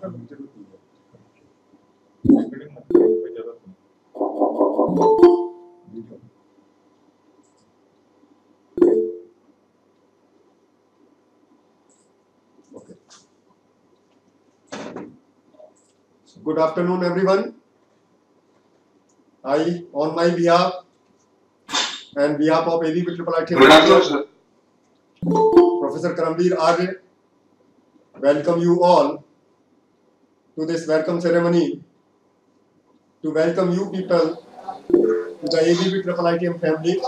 Good afternoon, everyone. I, on my behalf and behalf of ABPIIT, Good afternoon, sir. Professor Karamveer Arya, welcome you all to this welcome ceremony to welcome you people to the ABPIIT family.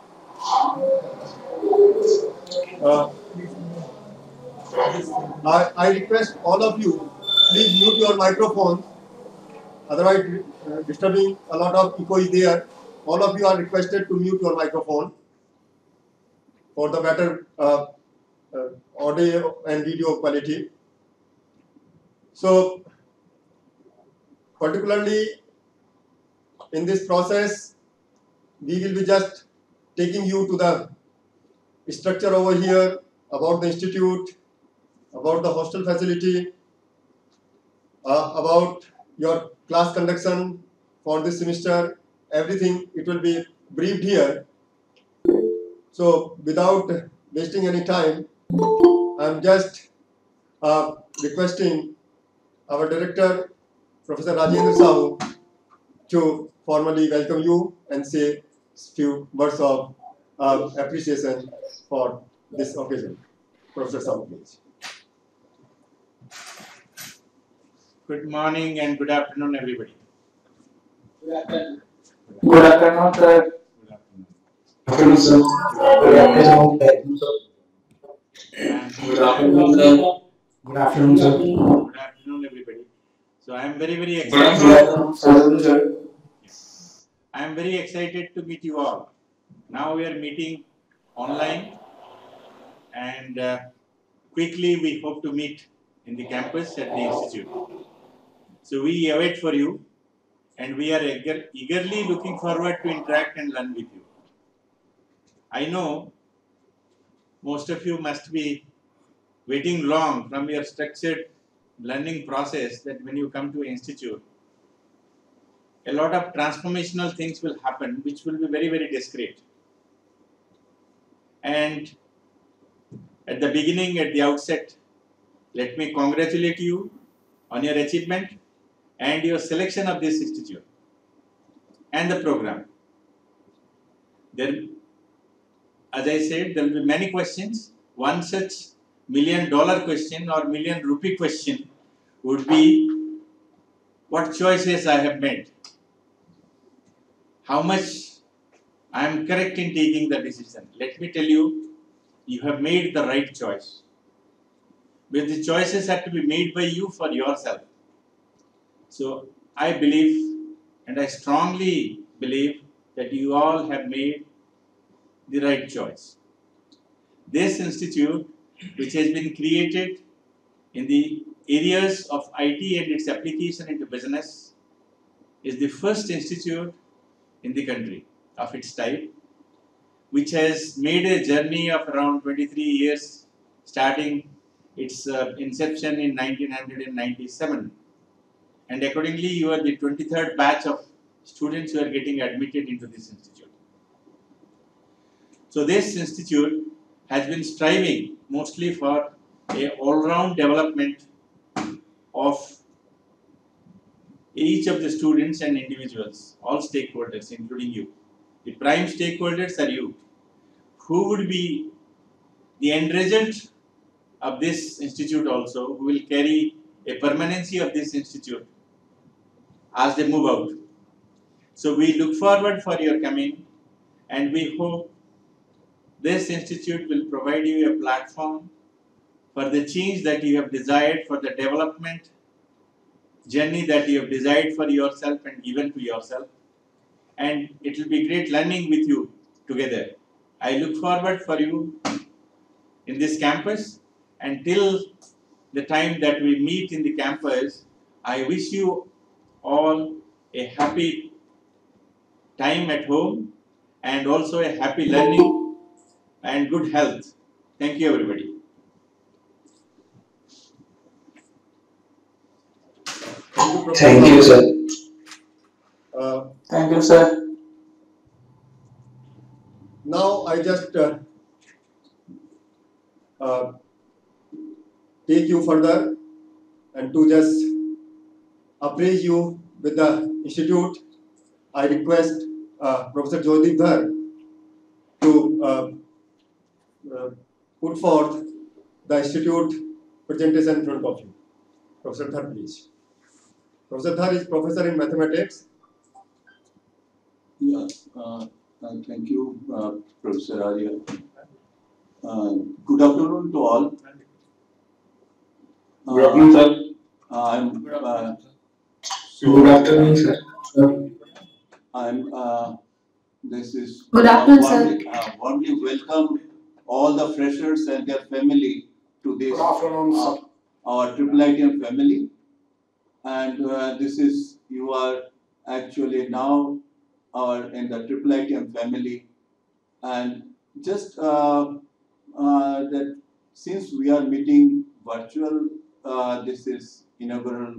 I request all of you, please mute your microphones, otherwise disturbing a lot of echo is there. All of you are requested to mute your microphone for the better audio and video quality. So, particularly in this process, we will be just taking you to the structure over here, about the institute, about the hostel facility, about your class conduction for this semester, everything, it will be briefed here. So without wasting any time, I'm just requesting our director, Professor Rajendra Sahu, to formally welcome you and say a few words of appreciation for this occasion. Professor Sahu, please. Good morning and good afternoon, everybody. Good afternoon, sir. Good afternoon. Good afternoon, sir. Good afternoon, sir. Good afternoon, sir. Good afternoon, sir. Good afternoon, everybody. So I am very Good excited. afternoon, sir. I am very excited to meet you all. Now we are meeting online, and quickly we hope to meet in the campus at the institute. So we await for you, and we are eagerly looking forward to interact and learn with you. I know most of you must be waiting long from your structured learning process that when you come to institute, a lot of transformational things will happen which will be very discreet. And at the beginning, at the outset, let me congratulate you on your achievement and your selection of this institute and the program. There, as I said, there will be many questions. One such $1 million question or million rupee question would be, what choices I have made? How much I am correct in taking the decision? Let me tell you, you have made the right choice. But the choices have to be made by you for yourself. So I believe, and I strongly believe, that you all have made the right choice. This institute, which has been created in the areas of IT and its application into business, is the first institute in the country of its type, which has made a journey of around 23 years, starting its inception in 1997. And accordingly, you are the 23rd batch of students who are getting admitted into this institute. So this institute has been striving mostly for a all-round development of each of the students and individuals, all stakeholders, including you. The prime stakeholders are you. Who would be the end result of this institute also, who will carry a permanency of this institute as they move out. So we look forward for your coming, and we hope this institute will provide you a platform for the change that you have desired, for the development journey that you have desired for yourself and given to yourself. And it will be great learning with you together. I look forward for you in this campus, and till the time that we meet in the campus, I wish you all a happy time at home and also a happy learning and good health. Thank you, everybody. Professor. Thank you, sir. Thank you, sir. Now I just take you further and to just appraise you with the institute. I request Professor Jyodeep Dhar to put forth the institute presentation in front of you. Professor Dhar, please. Professor Dhar is professor in mathematics. Yeah, thank you, Professor Arya. Good afternoon to all. Good afternoon, sir. I'm Good afternoon, sir. I'm this is Good afternoon, sir. warmly welcome all the freshers and their family to this Good afternoon, sir. our Triple ITM family, and this is you are actually now in the Triple ITM family, and just that since we are meeting virtual, this is inaugural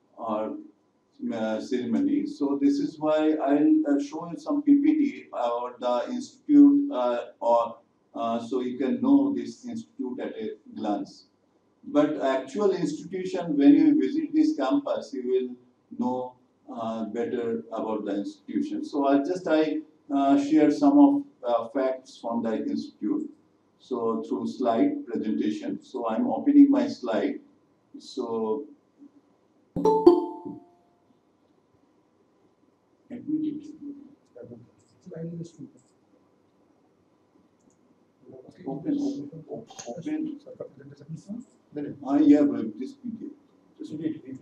ceremony. So this is why I'll show you some PPT about the institute, so you can know this institute at a glance. But actual institution, when you visit this campus, you will know better about the institution. So I share some of facts from the institute. So through slide presentation. So I'm opening my slide. So open. Yeah, well, this video. Just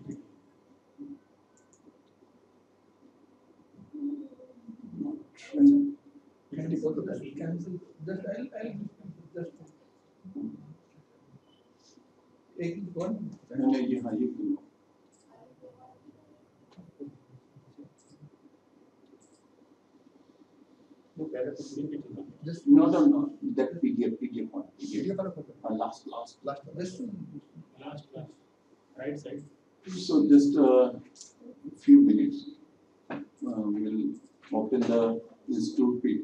no, that PDF one. Last. Right side. So just a few minutes, we'll open the institute page.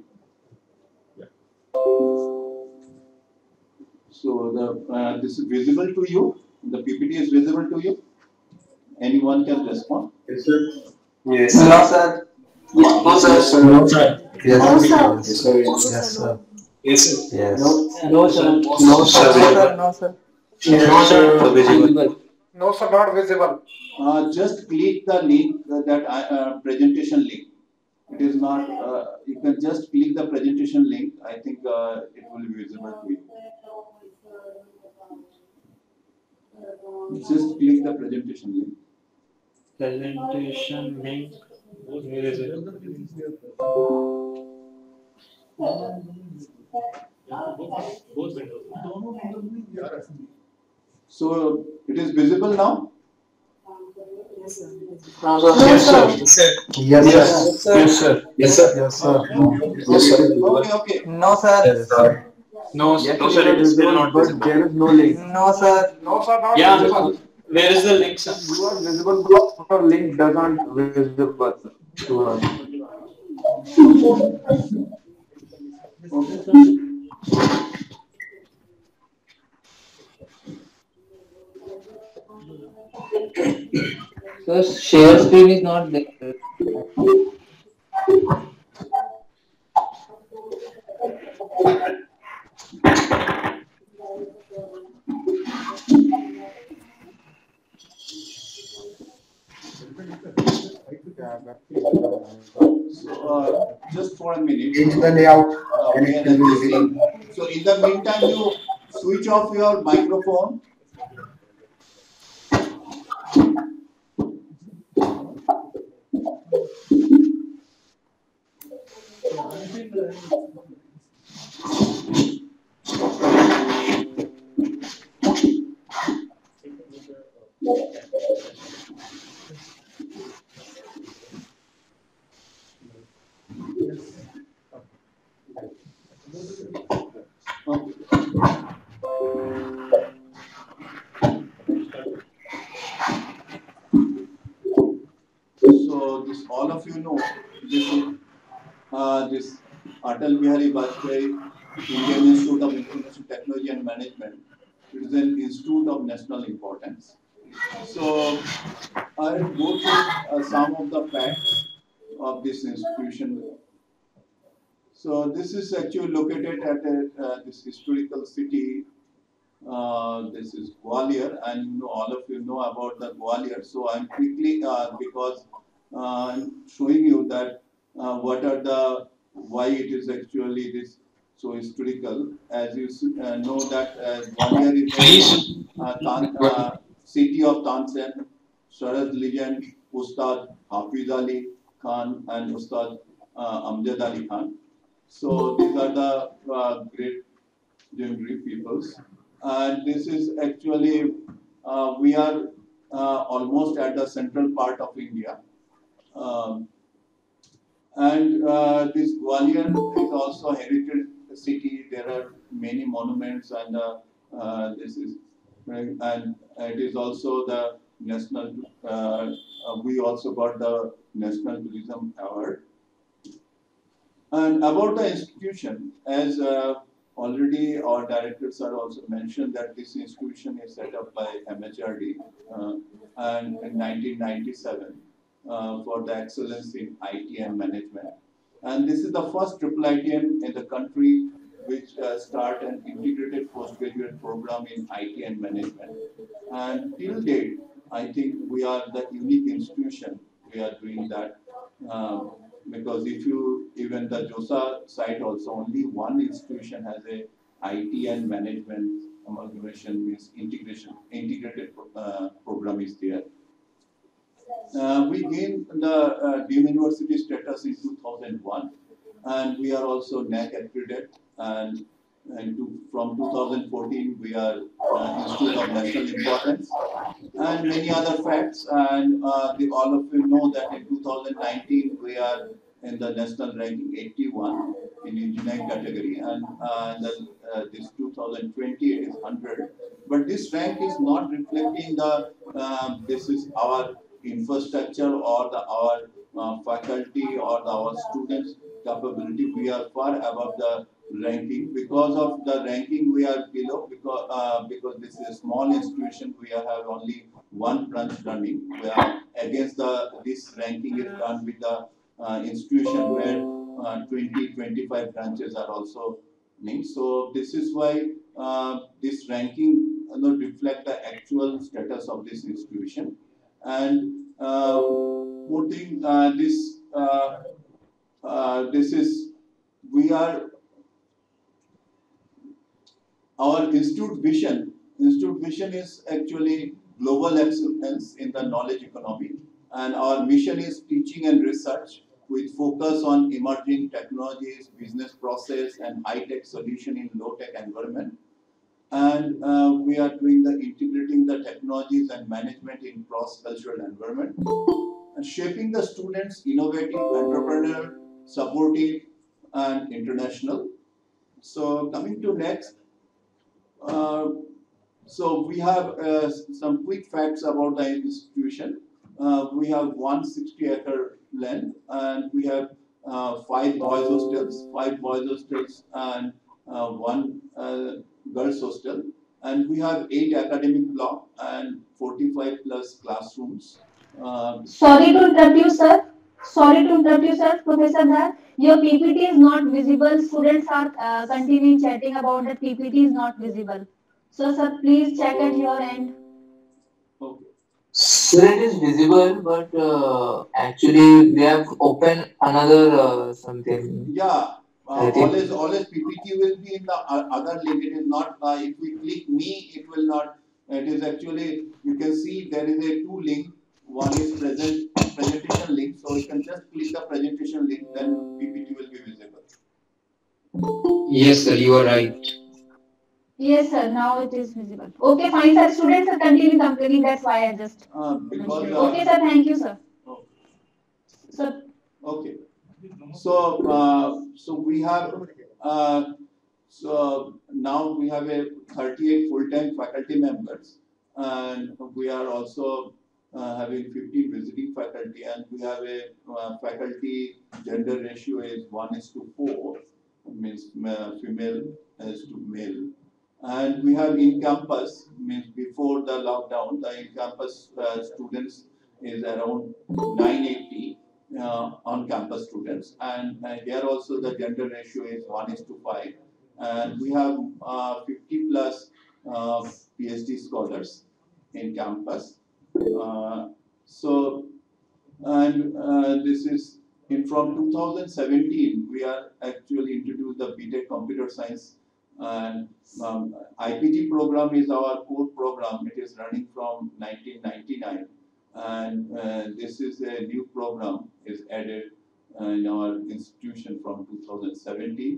So this is visible to you. The PPT is visible to you. Anyone can respond. Yes, sir. Yes, No, sir. No, sir. No, sir. Yes, No, sir. Yes, sir. Yes, sir. Yes, sir. Yes. No, sir. No, sir. No, sir. No, sir. Visible. No, sir, not visible. Just click the link that presentation link. It is not. You can just click the presentation link. I think it will be visible to you. Just click the presentation link. Presentation link. Where is it? Both windows. So it is visible now. Yes, sir. No, sir. Yes, sir. Yes, sir. Yes, sir. Yes, sir. Yes, sir. Yes, sir. Okay. No, sir. Yes, sir. No, sir, it is still not visible. There is no link. No, sir. No, sir, not Yeah, visible. where is the link, sir? You are visible, but your link doesn't visible to us. So share screen is not there. So just for a minute. Change the layout. And we it are will be adjusting. visible. So in the meantime, you switch off your microphone. So this all of you know this is this Atal Bihari Vajpayee Indian Institute of Information Technology and Management. It is an institute of national importance. So I will go through some of the facts of this institution. So this is actually located at this historical city. This is Gwalior, and you know, all of you know about the Gwalior. So I'm quickly because I'm showing you that what are the why it is actually this so historical. As you know that Gwalior is a city of Tansen, Sharad legend, Ustad Hafiz Ali Khan and Ustad Amjad Ali Khan. So these are the great legendary peoples. And this is actually, we are almost at the central part of India. This Gwalior is also a heritage city. There are many monuments, and this is, and it is also the national. We also got the National Tourism Award. And about the institution, as already our directors are also mentioned that this institution is set up by MHRD and in 1997 for the excellence in IT and management. And this is the first triple ITN in the country which start an integrated postgraduate program in IT and management. And till date, I think we are the unique institution we are doing that. Because if you, even the JOSA site also, only one institution has a IT and management amalgamation, means integrated program is there. We gained the Deemed University status in 2001, and we are also NAC accredited, and from 2014 we are Institute of National Importance, and many other facts. And all of you know that in 2019 we are in the national ranking 81 in engineering category, and this 2020 it is 100. But this rank is not reflecting the this is our infrastructure or our faculty or our students' capability. We are far above the ranking. Because of the ranking we are below, because this is a small institution, we have only one branch running. We are against this ranking is done with the institution where 20-25 branches are also named. So this is why this ranking reflect the actual status of this institution. And putting this is, we are, our institute vision is actually global excellence in the knowledge economy, and our mission is teaching and research with focus on emerging technologies, business process, and high-tech solution in low-tech environment. And we are doing integrating the technologies and management in cross-cultural environment, and shaping the students innovative, entrepreneurial, supportive, and international. So coming to next, so we have some quick facts about the institution. We have 160-acre land, and we have 5 boys hostels, and 1 girls hostel, and we have 8 academic block and 45 plus classrooms. Sorry to interrupt you, sir. Professor Dhar. Your PPT is not visible. Students are continuing chatting about that PPT is not visible. So, sir, please check at your end. Okay. Sir, it is visible, but actually we have opened another something. Yeah. Always PPT will be in the other link. It is not, if we click me, it will not, it is actually, you can see there is a 2 link. One is presentation link, so you can just click the presentation link, then PPT will be visible. Yes, sir, you are right. Yes, sir. Now it is visible. Okay, fine, sir. Students are continuing complaining. That's why I just. Because okay, sir. Thank you, sir. Okay. Sir. Okay. So so we have so now we have a 38 full-time faculty members, and we are also having 15 visiting faculty, and we have a faculty gender ratio is 1:4, means female as to male. And we have in campus, means before the lockdown, the in campus students is around 980 on campus students, and here also the gender ratio is 1:5, and we have 50 plus PhD scholars in campus. So, and this is from 2017, we are actually introduced the BTech Computer Science, and IPG program is our core program. It is running from 1999, and this is a new program is added in our institution from 2017.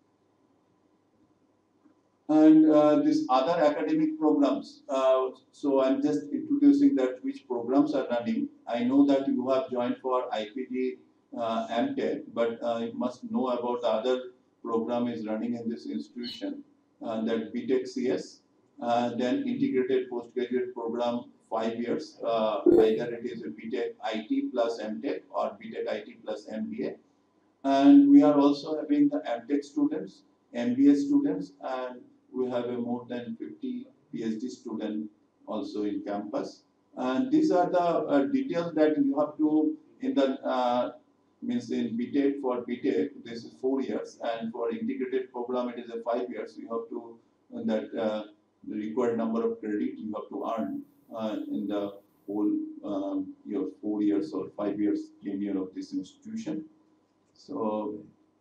And these other academic programs, so I'm just introducing that which programs are running. I know that you have joined for IPG MTech, but you must know about the other program is running in this institution, that BTech CS, then integrated postgraduate program 5 years, either it is a BTech IT plus MTech or BTech IT plus MBA. And we are also having the MTech students, MBA students, and we have a more than 50 PhD students also in campus. And these are the details that you have to, in the, means in BTech, for BTech, this is 4 years, and for integrated program, it is a 5 years. You have to, that the required number of credit you have to earn in the whole your 4 years or 5 years tenure of this institution. So,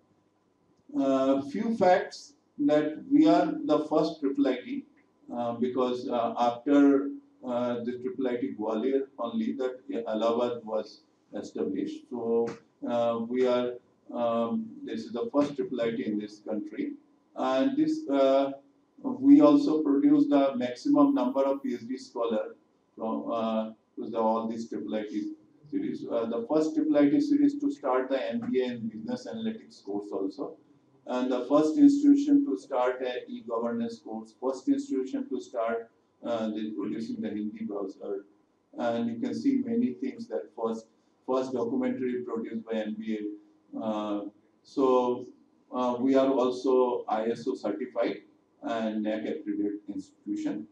few facts that we are the first IIIT, because after the IIIT Gwalior only that Allahabad was established. So we are this is the first IIIT in this country, and this we also produce the maximum number of PhD scholars from all these IIIT series. The first IIIT series to start the MBA in Business Analytics course also, and the first institution to start an e-governance course, first institution to start producing the Hindi browser, and you can see many things that first documentary produced by MBA. So we are also ISO certified and NAAC accredited institution.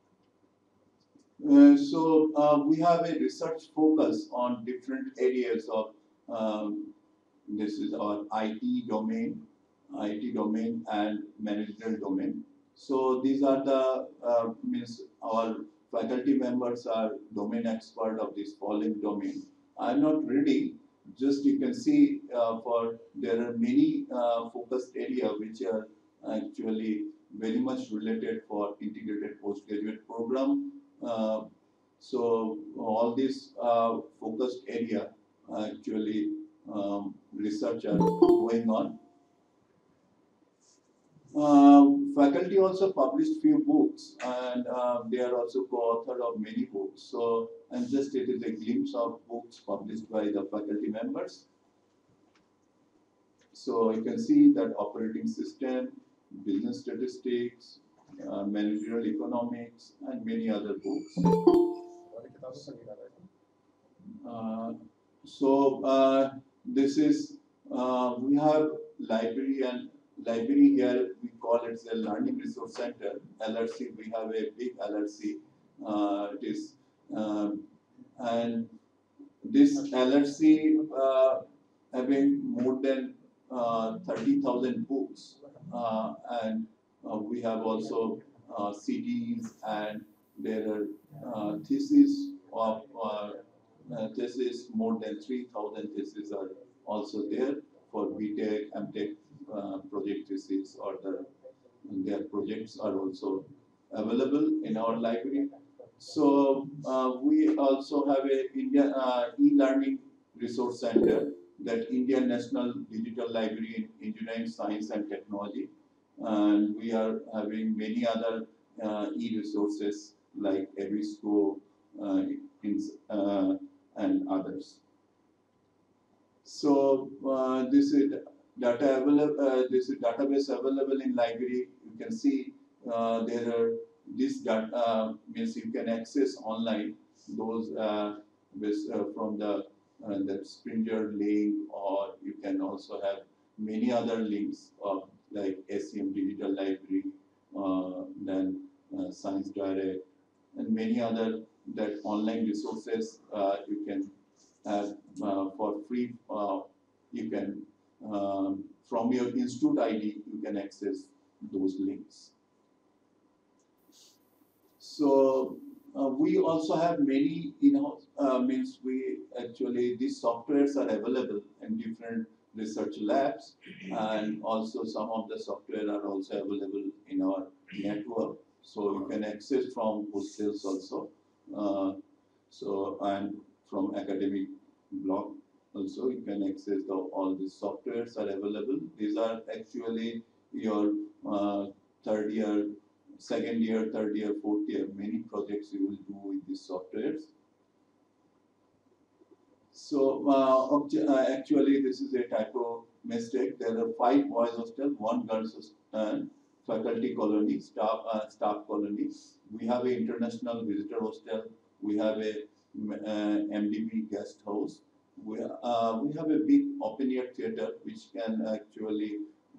So we have a research focus on different areas of this is our IT domain and managerial domain. So these are the means our faculty members are domain expert of this following domain. I'm not reading, just you can see for there are many focused areas which are actually very much related for integrated postgraduate program. So all these focused area actually research are going on. Faculty also published few books, and they are also co-author of many books. So, and just it is a glimpse of books published by the faculty members. So you can see that operating system, business statistics, managerial economics, and many other books. This is we have library here. We call it the Learning Resource Center (LRC). We have a big LRC. It is and this LRC having more than 30,000 books, and we have also CDs, and there are theses of thesis, more than 3,000 theses are also there for BTech, MTech project thesis, or their projects are also available in our library. So we also have a India e-learning resource center, that Indian National Digital Library in Engineering, Science and Technology, and we are having many other e-resources like Ebisco and others. So this is data available. This is database available in library. You can see there are this data means you can access online those from the Springer link, or you can also have many other links of like SCM Digital Library, then Science Direct, and many other that online resources you can have for free. You can from your institute ID you can access those links. So we also have many, means we actually these softwares are available in different research labs, and also some of the software are also available in our network. So you can access from hostels also. So and from academic blog also you can access all these softwares are available. These are actually your third year, second year, third year, fourth year, many projects you will do with these softwares. So actually this is a typo mistake. There are 5 boys hostel, 1 girls hostel, faculty colony, staff colony. We have a international visitor hostel. We have a MDB guest house. We have a big open air theater which can actually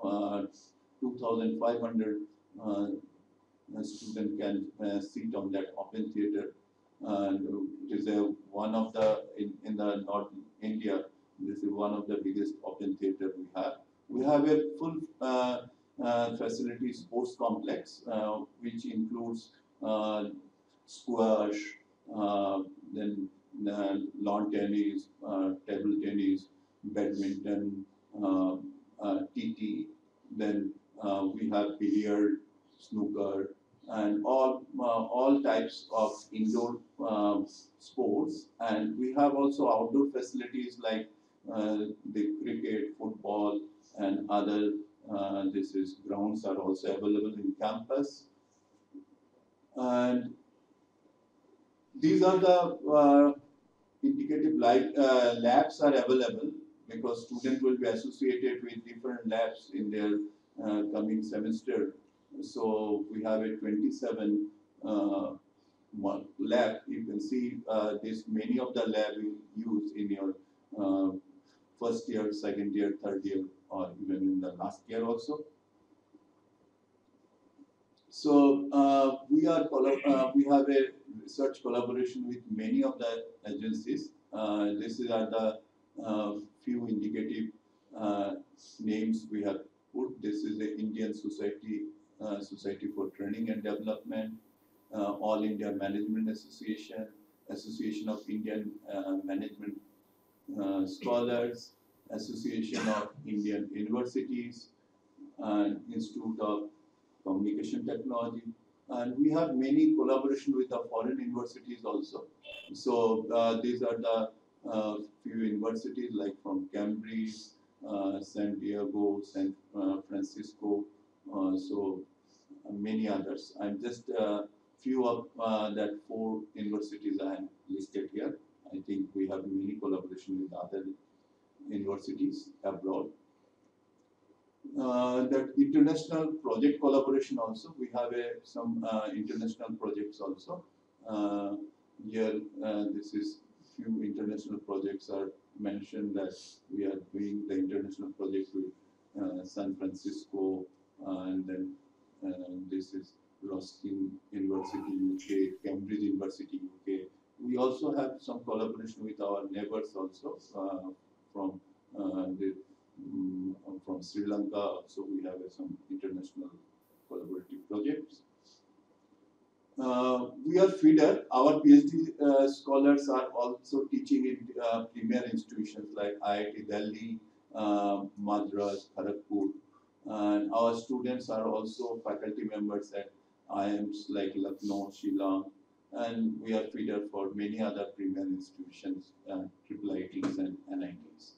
2,500 student can sit on that open theater, and it is one of the in the North India. This is one of the biggest open theater we have. We have a full facility sports complex which includes squash, then lawn tennis, table tennis, badminton, TT. Then we have billiard, snooker, and all types of indoor sports. And we have also outdoor facilities like the cricket, football, and other. This is grounds are also available in campus. And these are the indicative labs are available because students will be associated with different labs in their coming semester. So we have a 27 lab. You can see this many of the lab you use in your first year, second year, third year, or even in the last year also. So we have a research collaboration with many of the agencies. This are the few indicative names we have put. This is the Indian Society for Training and Development, All India Management Association, Association of Indian Management Scholars, Association of Indian Universities, and Institute of Communication Technology, and we have many collaboration with the foreign universities also. So these are the few universities like from Cambridge, San Diego, San Francisco, so many others. I'm just few of that 4 universities I am listed here. I think we have many collaboration with other universities abroad. That international project collaboration also, we have some international projects also. Here, this is few international projects are mentioned that we are doing the international project with San Francisco, and then this is Ruskin University UK, Cambridge University UK. We also have some collaboration with our neighbors also from from Sri Lanka. So we have some international collaborative projects. We are feeder. Our PhD scholars are also teaching in premier institutions like IIT Delhi, Madras, Kharagpur, and our students are also faculty members at IIMs like Lucknow, Shillong, and we are feeder for many other premier institutions, IITs and NITs.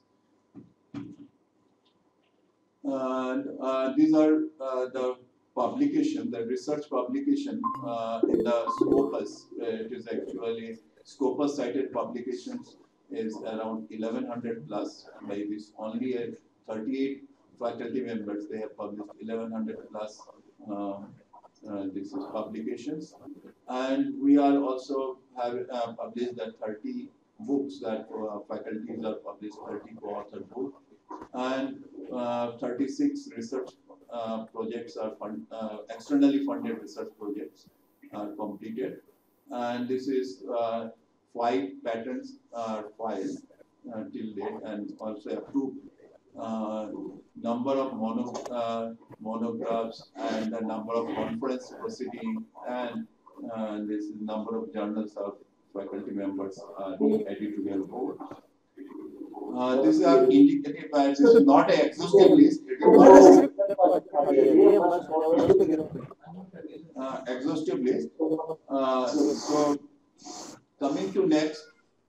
And these are the publication, the research publication in the Scopus. It is actually Scopus cited publications is around 1100 plus. By this, only 38 faculty members they have published 1100 plus this is publications, and we are also have published the 30 books that faculties are published 30 co-author books, and 36 research projects are externally funded research projects are completed, and this is 5 patents are filed till date and also approved. Number of monographs and the number of conference proceeding, and this is number of journals of faculty members are editorial board. This is indicative, this is not an exhaustive list. It is exhaustive list. So coming to next,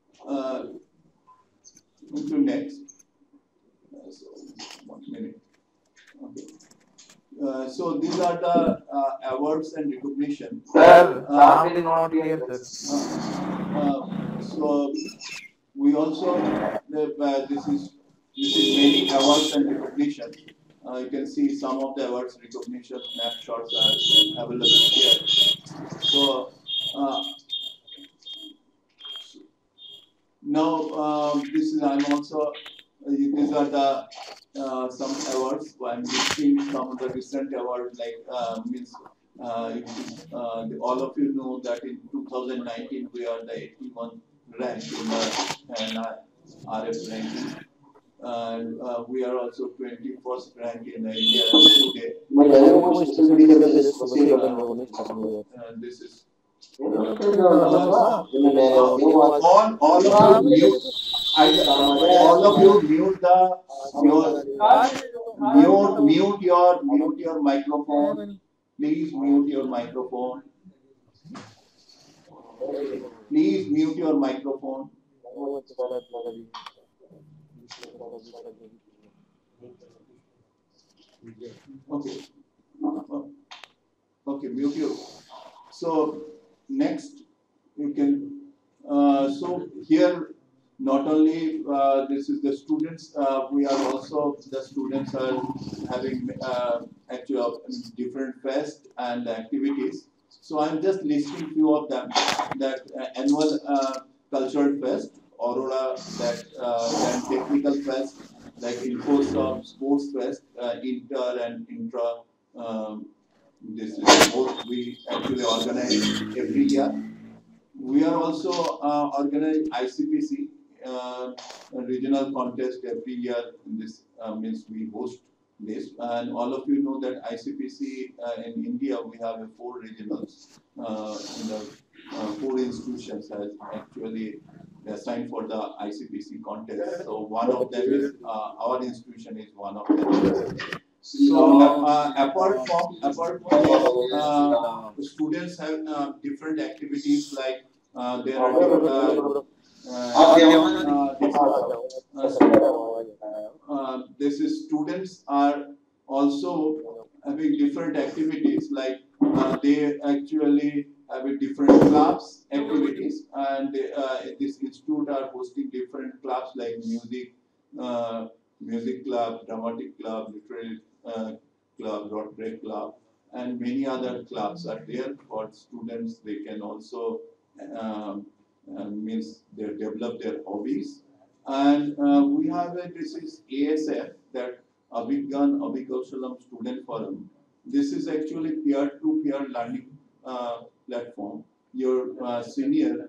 so 1 minute. Okay. So these are the awards and recognition. Sir, sound is not clear, sir. So we also this is many awards and recognition. You can see some of the awards recognition snapshots are available here. So now this is I'm also these are the some awards. I'm listing some of the recent awards like means all of you know that in 2019 we are the 81 rank in the RF ranking, and we are also 21st rank in India today. This is all of you mute your microphone. Please mute your microphone. Please mute your microphone. Okay. Okay, mute you. So next you can. So here not only this is the students. We are also the students are having actual different fest and activities. So I'm just listing few of them. That annual cultural fest, Aurora, that then technical fest like InfoSoft, Sports Fest, inter and intra. This is both we actually organize every year. We are also organizing ICPC regional contest every year. This means we host this, and all of you know that ICPC in India we have 4 regionals. In the 4 institutions has actually assigned for the ICPC contest. So one of them is our institution is one of them. So apart from students have different activities like there are this is students are also having different activities like they actually have a different clubs activities, and this institute are hosting different clubs like music club, dramatic club, literary club, Rotary club, and many other clubs are there for students. They can also means they develop their hobbies. And we have this is ASF, that Abhigyan Abhikaushalam Student Forum. This is actually peer-to-peer learning platform. Your senior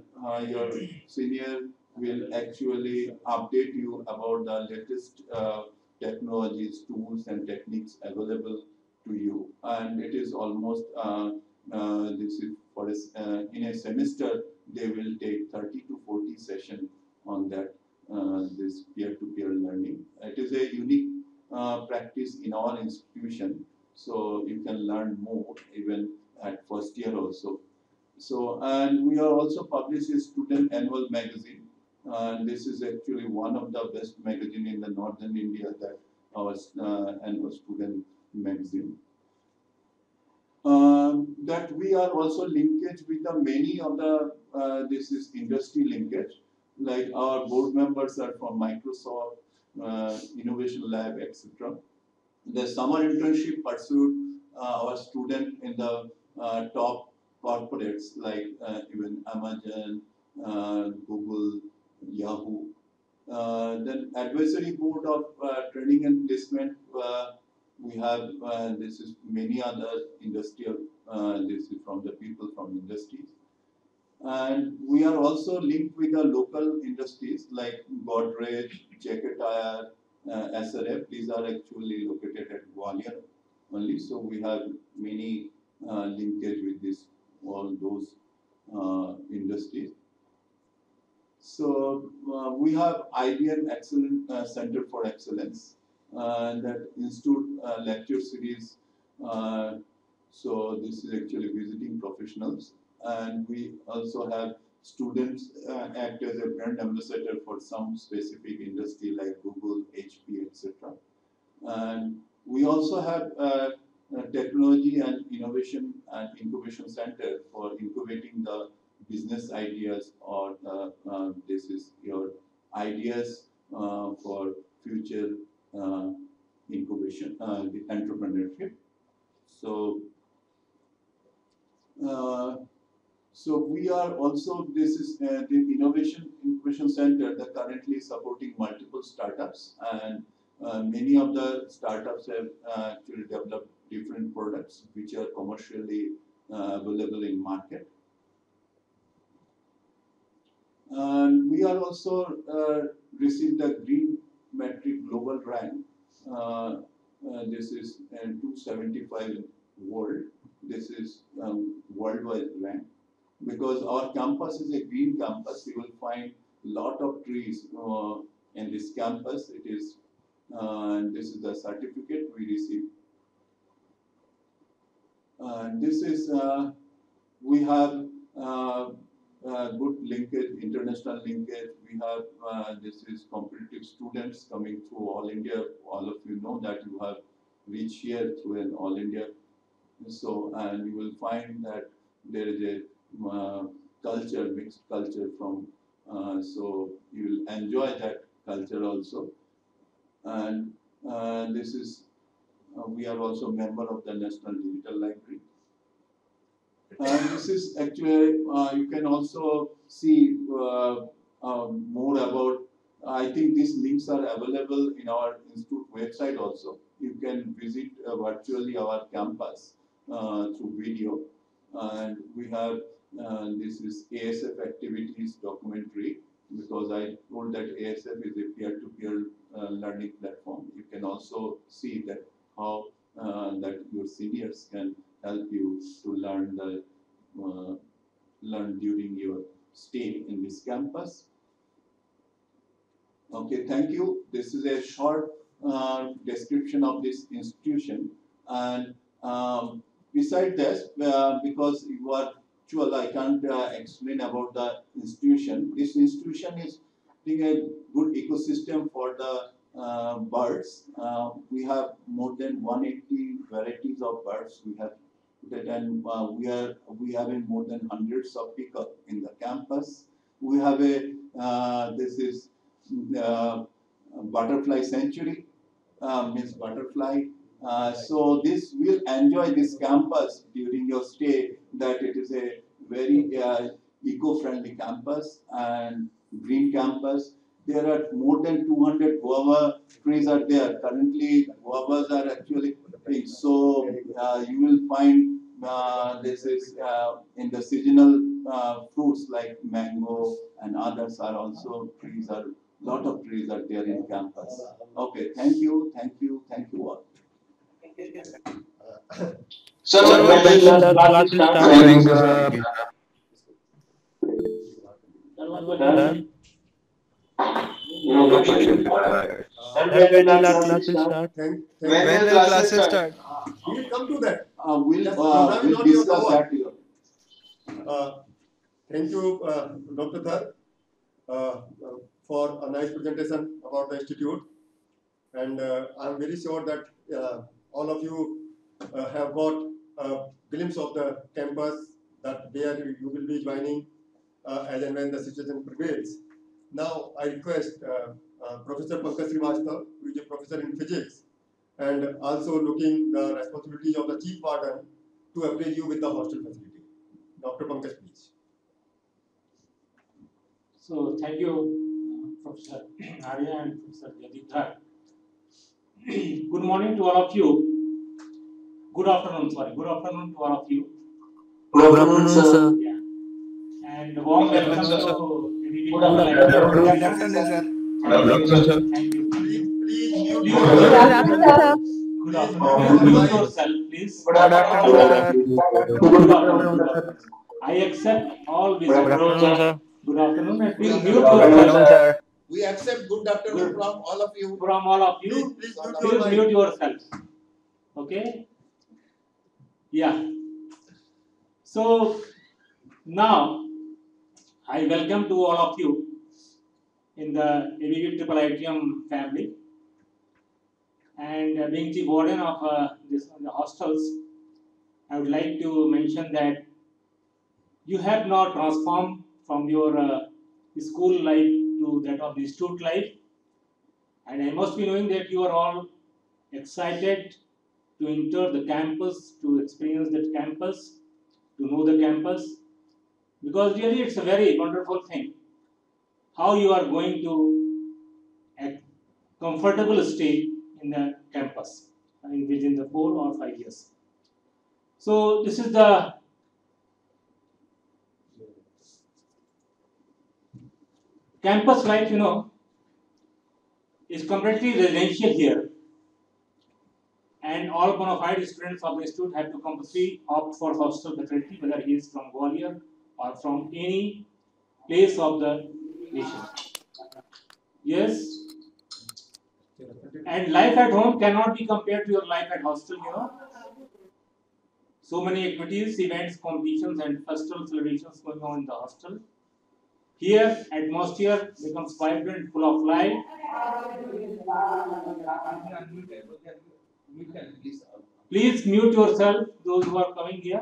will actually update you about the latest technologies, tools, and techniques available to you. And it is almost this is for in a semester they will take 30 to 40 sessions on that this peer-to-peer learning. It is a unique practice in our institution, so you can learn more even at first year also. So, and we are also publishing student annual magazine, and this is actually one of the best magazine in the northern India, that our annual student magazine. That we are also linkage with the many of the this is industry linkage, like our board members are from Microsoft, Innovation Lab, etc. The summer internship pursued our student in the top corporates like even Amazon, Google, Yahoo. Then advisory board of training and placement. We have this is many other industrial. This is from the people from industries. And we are also linked with the local industries like Godrej, Jacket Tire, SRF. These are actually located at Gwalior only. So we have many linkage with this all those industries. So we have IBM Excellent Center for Excellence, that institute lecture series. So this is actually visiting professionals, and we also have students act as a brand ambassador for some specific industry like Google, HP, etc. And we also have technology and innovation and incubation center for incubating the business ideas, or this is your ideas for future incubation, the entrepreneurship. So, so we are also, this is the Innovation Incubation Center that currently supporting multiple startups, and many of the startups have actually developed different products which are commercially available in market. And we are also received the Green Metric Global Rank. This is 275 world. This is worldwide rank. Because our campus is a green campus, you will find a lot of trees in this campus. It is, this is the certificate we received. This is, we have good linkage, international linkage. We have, this is competitive students coming through All India. All of you know that you have reached here through an All India. So, and you will find that there is a culture, mixed culture from, so you will enjoy that culture also. And this is, we are also member of the National Digital Library. And this is actually, you can also see more about, I think these links are available in our institute website also. You can visit virtually our campus through video. And we have, this is ASF activities documentary, because I told that ASF is a peer-to-peer learning platform. You can also see that how that your seniors can help you to learn the learn during your stay in this campus. Okay, thank you. This is a short description of this institution. And beside this, because you are actual, I can't explain about the institution. This institution is being a good ecosystem for the birds. We have more than 180 varieties of birds. We have that, and we have in more than hundreds of people in the campus. We have a this is butterfly sanctuary, Miss Butterfly. So this will enjoy this campus during your stay. That it is a very eco-friendly campus and green campus. There are more than 200 guava trees are there. Currently, guavas are actually big. So you will find this is in the seasonal fruits like mango and others are also trees are. Lot of trees are there in campus. Okay, thank you all. Sir, when will the classes start? Thank you, sir. Sir, No question. when will the classes start? When When will classes start? we will come to that. We'll discuss that here. Thank you, Dr. Thar, for a nice presentation about the institute. And I'm very sure that all of you have got a glimpse of the campus, that where you will be joining as and when the situation prevails. Now, I request Professor Pankaj Srivastava, who is a professor in physics, and also looking the responsibilities of the chief warden, to appraise you with the hostel facility. Dr. Pankaj, please. So thank you, Professor Arya and Professor Yadidhar. Good morning to all of you. Good afternoon, sorry. Good afternoon to all of you. Good afternoon, sir. Yeah. And a warm welcome afternoon, sir. to Good afternoon, sir. Thank you. Please mute Good yourself. afternoon, sir. Good afternoon. Please mute yourself, please. Good afternoon, sir. Good afternoon. Good afternoon. I accept all Good visitors. afternoon, sir. Good afternoon, and please mute Good afternoon, yourself sir. We accept good afternoon from all of you. from all of you. Please mute your Please mic. mute yourself. Okay? Yeah. So now I welcome to all of you in the ABV Triple ITM family. And being the warden of the hostels, I would like to mention that you have now transformed from your school life to that of the institute life. And I must be knowing that you are all excited to enter the campus, to experience that campus, to know the campus. Because really it's a very wonderful thing how you are going to a comfortable stay in the campus within the 4 or 5 years. So this is the campus life, is completely residential here. And all bona fide students of the institute have to compulsory opt for hostel facility, whether he is from Gwalior or from any place of the nation. Yes. And life at home cannot be compared to your life at hostel, So many activities, events, competitions, and festival celebrations going on in the hostel. Here, atmosphere becomes vibrant, full of life. Please mute yourself, those who are coming here.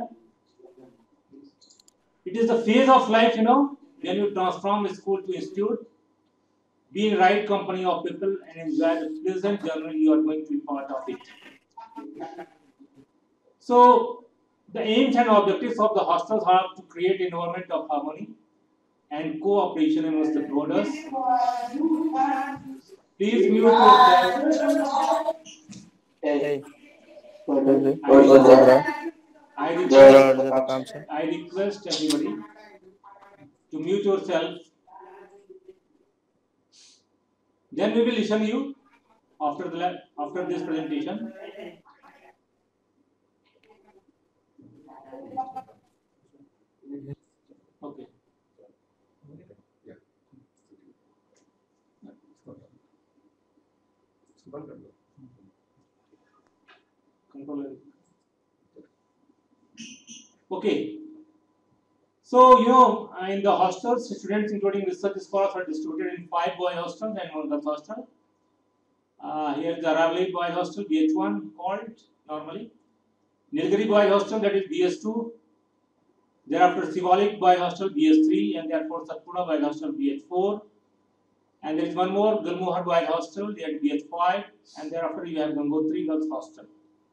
It is the phase of life, when you transform school to institute, be in right company of people and enjoy the pleasant journey you are going to be part of it. So, the aims and objectives of the hostels are to create an environment of harmony and cooperation amongst the boarders. Please mute yourself. Hey. I request everybody to mute yourself. Then we will listen to you after this presentation. Okay. Okay. So, in the hostels, students including research scholars are distributed in 5 boys hostels and 1 girls hostel. Here is the Aravali boys hostel, BH1 called normally. Nilgiri boys hostel, that is BS2. Thereafter Sivalik boys hostel, BS3, and therefore Satpura boys hostel, BH4. And there is one more, Gulmohar boys hostel, that is BH5, and thereafter you have Gangotri girls hostel.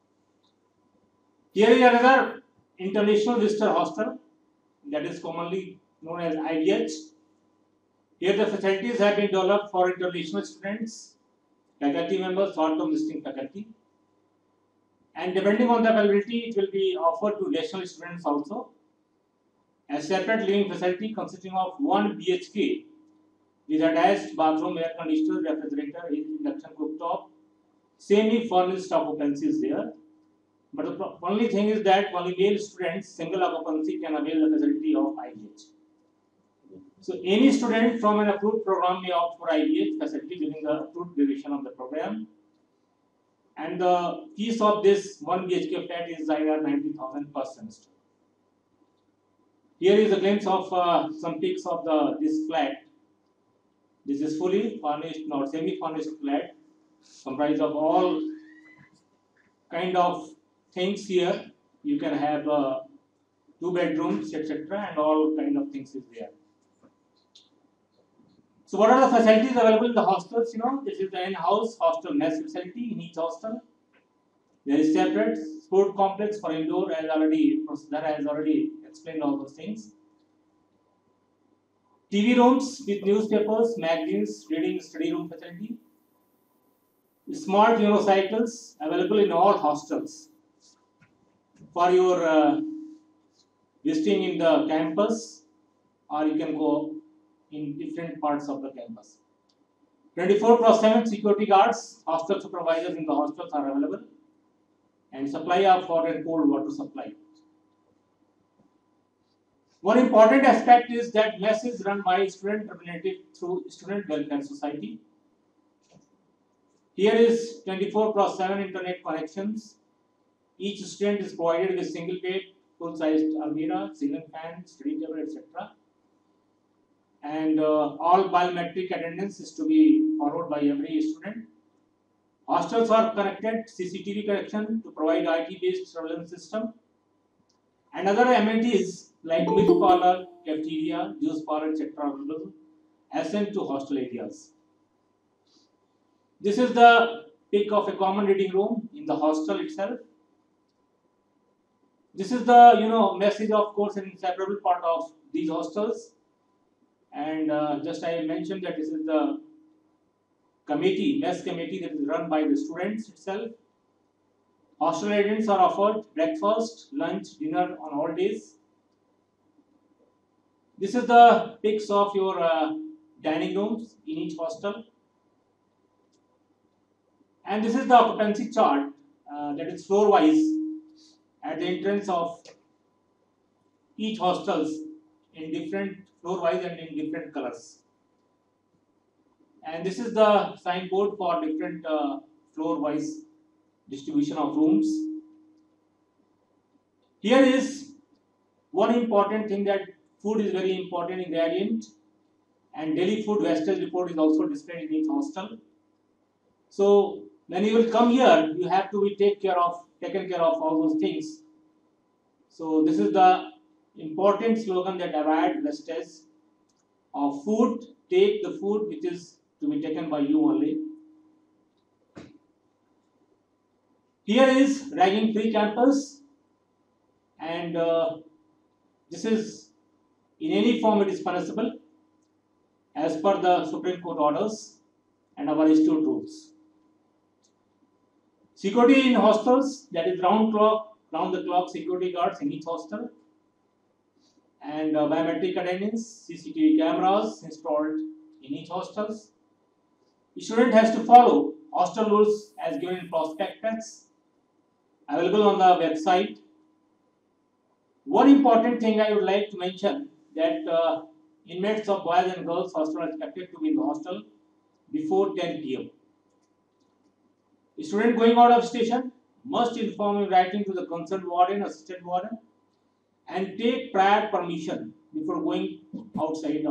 Here is another international visitor hostel, that is commonly known as IVH. Here the facilities have been developed for international students, faculty members, short-term visiting faculty. And depending on the availability, it will be offered to national students also. A separate living facility consisting of 1 BHK with attached bathroom, air conditioner, refrigerator, induction cooktop, semi-furnished occupancy is there. But the only thing is that only male students, single occupancy, can avail the facility of IVH. So any student from an approved program may opt for IVH facility during the approved duration of the program. And the fees of this 1 BHK flat is INR 90,000 per semester. Here is a glimpse of some pics of this flat. This is fully furnished, not semi-furnished flat, comprised of all kind of things here. You can have 2 bedrooms, etc., and all kind of things is there. So what are the facilities available in the hostels? This is the in-house hostel mess facility in each hostel. There is separate sport complex for indoor, as already Professor has already explained all those things. TV rooms with newspapers, magazines, reading study room facility. Smart unicycles available in all hostels for your visiting in the campus, or you can go in different parts of the campus. 24/7 security guards, hostel supervisors in the hostels are available, and supply of hot and cold water supply. One important aspect is that mess is run by student representative through Student Welfare Society. Here is 24/7 internet connections. Each student is provided with single bed, full-sized almirah, ceiling fan, study table, etc. And all biometric attendance is to be followed by every student. Hostels are connected, CCTV connection to provide IT-based surveillance system. And other amenities like milk parlor, cafeteria, juice parlor, etc. are available assigned to hostel areas. This is the pic of a common reading room in the hostel itself. This is the message, of course, an inseparable part of these hostels. And just I mentioned that this is the mess committee that is run by the students itself. Hostel agents are offered breakfast, lunch, dinner on all days. This is the pics of your dining rooms in each hostel. And this is the occupancy chart that is floor wise at the entrance of each hostels in different floor wise and in different colors. And this is the signboard for different floor wise distribution of rooms. Here is one important thing, that food is very important in Gradient, and daily food wastage report is also displayed in each hostel. So when you will come here, you have to be taken care of all those things. So this is the important slogan, that avoid wastage of food. Take the food which is to be taken by you only. Here is ragging free campus, and this is in any form it is punishable as per the Supreme Court orders and our institute rules. Security in hostels, that is round the clock security guards in each hostel, and biometric attendance, CCTV cameras installed in each hostels. The student has to follow hostel rules as given in prospectus available on the website. One important thing I would like to mention, that inmates of boys and girls hostel are expected to be in the hostel before 10 p.m. The student going out of station must inform in writing to the concerned warden, assistant warden, and take prior permission before going outside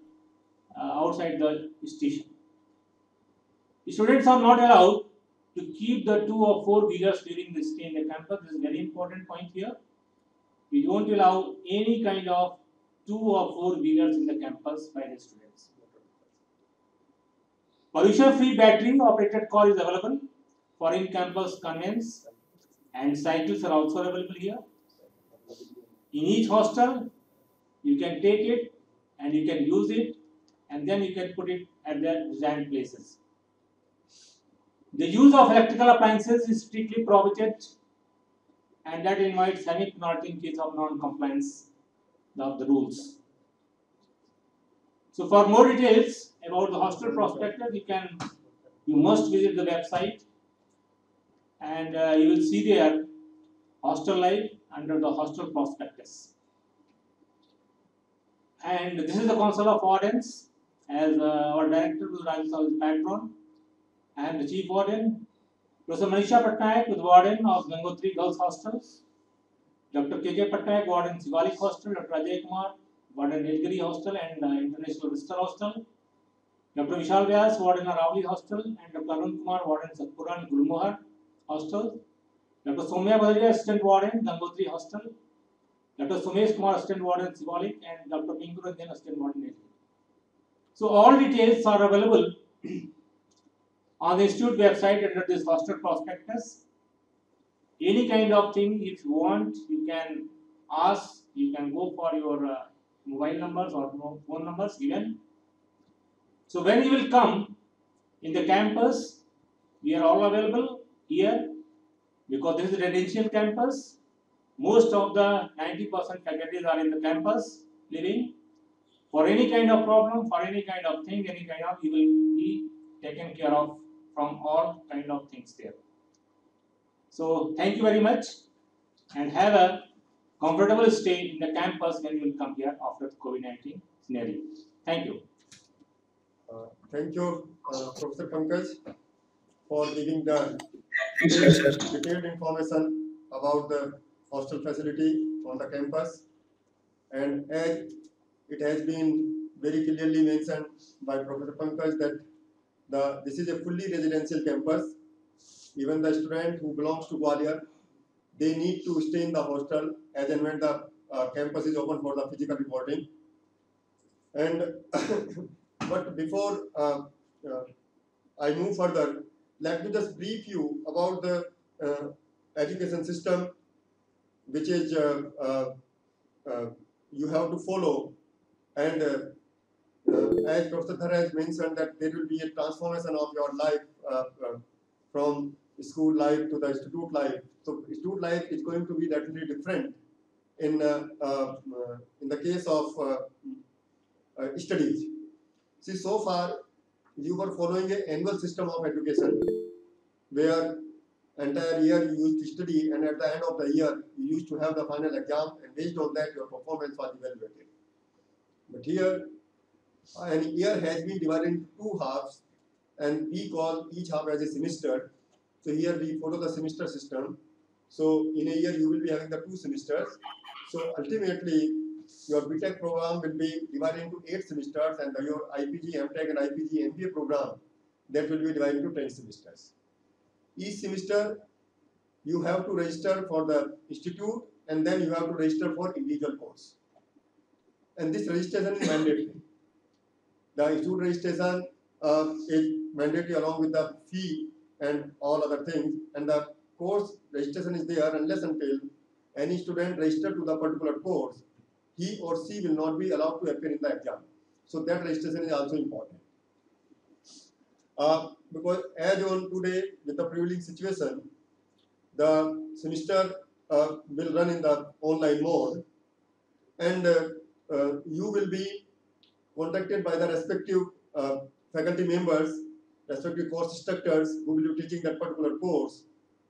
the station. The students are not allowed to keep the 2 or 4 wheelers during the stay in the campus. This is a very important point here. We don't allow any kind of 2 or 4 wheelers in the campus by the students. Pollution-free battery operated car is available for in-campus conveyance, and cycles are also available here. In each hostel, you can take it and you can use it, and then you can put it at their designed places. The use of electrical appliances is strictly prohibited, and that invites heavy penalty in case of non-compliance of the rules. So for more details about the hostel prospectus, you must visit the website, and you will see there hostel life under the hostel prospectus. And this is the Council of Wardens, as our director was Rajasthan patron, and the chief warden, Professor Manisha Patnaik, with warden of Gangotri Girls Hostel, Dr. K.J. Patnaik, warden Shivalik Hostel, Dr. Ajay Kumar, warden Nilgiri Hostel and International Visitor Hostel, Dr. Vishal Vyas, warden Aravali Hostel, and Dr. Arun Kumar, warden Satpura and Gulmohar Hostel, Dr. Somya Bhadia, assistant warden Gangotri Hostel, Dr. Sumesh Kumar, assistant warden Shivalik, and Dr. Pinku Ranjan, assistant warden Nilgiri. So all details are available on the institute website under this hostel prospectus. Any kind of thing, if you want, you can ask, you can go for your mobile numbers or phone numbers given. So when you will come in the campus, we are all available here because this is a residential campus. Most of the 90% faculties are in the campus living. For any kind of problem, for any kind of thing, any kind of, you will be taken care of from all kind of things there. So thank you very much and have a comfortable stay in the campus when you will come here after the COVID-19 scenario. Thank you. Thank you, Professor Pankaj, for giving the detailed information about the hostel facility on the campus. And as it has been very clearly mentioned by Professor Pankaj that this is a fully residential campus. Even the student who belongs to Gwalior, they need to stay in the hostel as and when the campus is open for the physical reporting. And but before I move further, let me just brief you about the education system, which is you have to follow. And as Professor Dhar has mentioned, that there will be a transformation of your life from school life to the institute life. So institute life is going to be definitely different in the case of studies. See, so far you were following an annual system of education where entire year you used to study, and at the end of the year you used to have the final exam, and based on that your performance was evaluated. But here an year has been divided into two halves, and we call each half as a semester. So here we follow the semester system. So in a year you will be having the two semesters. So ultimately your BTech program will be divided into 8 semesters, and your IPG, MTech and IPG MBA program, that will be divided into 10 semesters. Each semester you have to register for the institute, and then you have to register for individual course. And this registration is mandatory. The institute registration is mandatory along with the fee and all other things, and the course registration is there unless until any student registered to the particular course, he or she will not be allowed to appear in the exam. So that registration is also important. Because as on today, with the prevailing situation, the semester will run in the online mode, and you will be contacted by the respective faculty members, respective course instructors who will be teaching that particular course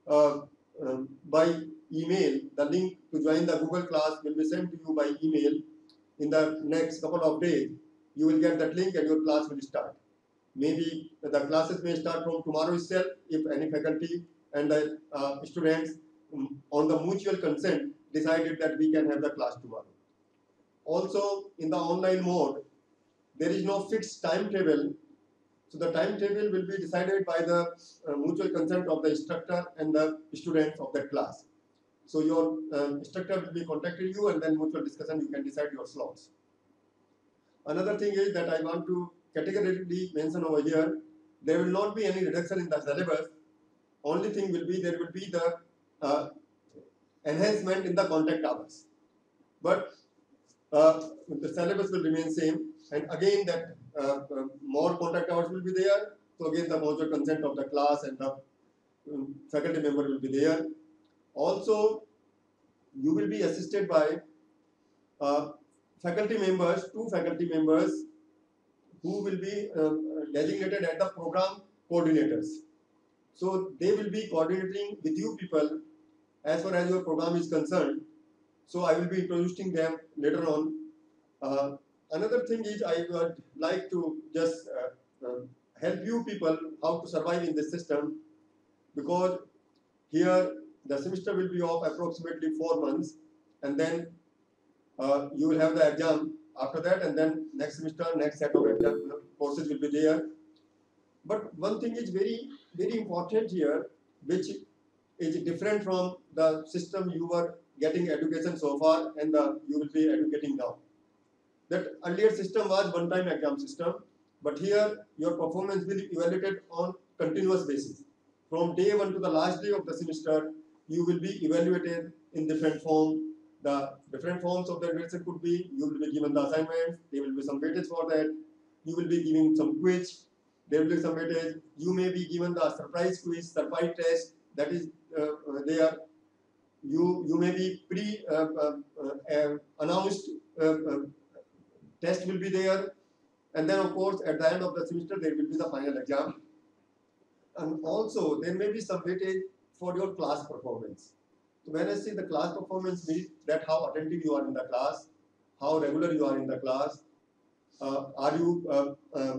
by email. The link to join the Google class will be sent to you by email in the next couple of days. You will get that link and your class will start. Maybe the classes may start from tomorrow itself if any faculty and the students on the mutual consent decided that we can have the class tomorrow. Also, in the online mode, there is no fixed timetable. So the timetable will be decided by the mutual consent of the instructor and the students of that class. So your instructor will be contacting you, and then mutual discussion, you can decide your slots. Another thing is that I want to categorically mention over here, there will not be any reduction in the syllabus. Only thing will be, there will be the enhancement in the contact hours. But the syllabus will remain same, and again that more contact hours will be there. So again the mutual consent of the class and the faculty member will be there. Also, you will be assisted by faculty members, 2 faculty members who will be designated as the program coordinators. So they will be coordinating with you people as far as your program is concerned. So I will be introducing them later on. Another thing is I would like to just help you people how to survive in this system, because here the semester will be of approximately 4 months, and then you will have the exam after that, and then next semester, next set of exam courses will be there. But one thing is very, very important here, which is different from the system you were getting education so far and you will be educating now. That earlier system was one-time exam system, but here your performance will be evaluated on continuous basis. From day 1 to the last day of the semester, you will be evaluated in different forms. The different forms of the evaluation could be, you will be given the assignments, there will be some weightage for that, you will be giving some quiz, there will be some weightage, you may be given the surprise quiz, surprise test, that is there. You may be announced test will be there, and then of course at the end of the semester there will be the final exam, and also there may be some weightage for your class performance. So when I say the class performance means that how attentive you are in the class, how regular you are in the class, are you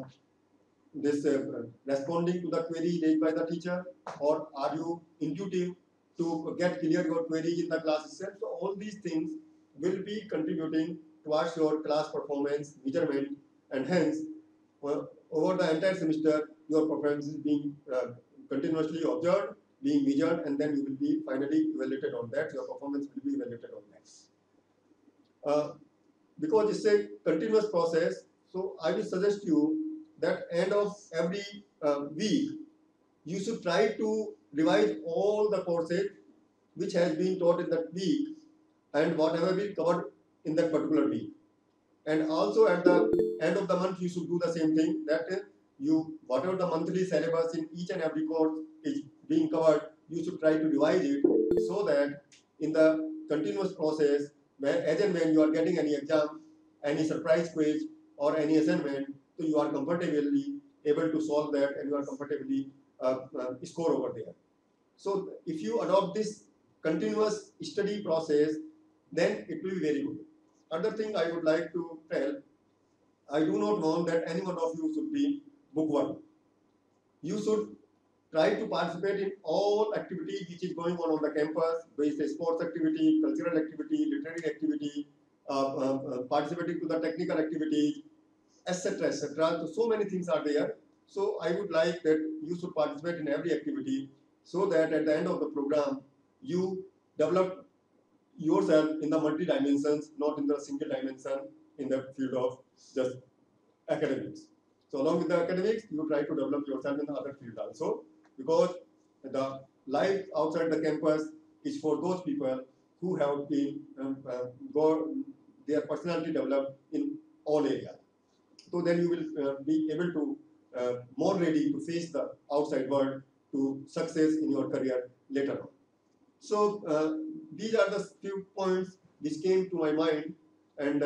responding to the query raised by the teacher, or are you intuitive to get clear your query in the class itself. So all these things will be contributing towards your class performance measurement, and hence over the entire semester your performance is being continuously observed, being measured, and then you will be finally evaluated on that. Your performance will be evaluated on that. Because it's a continuous process, so I will suggest you that end of every week you should try to revise all the courses which has been taught in that week and whatever we covered in that particular week. And also at the end of the month you should do the same thing, that you whatever the monthly syllabus in each and every course is being covered, you should try to revise it, so that in the continuous process, where as and when you are getting any exam, any surprise quiz or any assignment, so you are comfortably able to solve that and you are comfortably score over there. So if you adopt this continuous study process, then it will be very good. Other thing I would like to tell, I do not want that any one of you should be bookworm. You should try to participate in all activities which is going on the campus, whether it's a sports activity, cultural activity, literary activity, participating to the technical activities, etc., etc. So many things are there. So I would like that you should participate in every activity, so that at the end of the program you develop yourself in the multi dimensions, not in the single dimension in the field of just academics. So along with the academics, you try to develop yourself in the other field also, because the life outside the campus is for those people who have been their personality developed in all areas. So then you will be able to more ready to face the outside world to success in your career later on. So these are the few points which came to my mind, and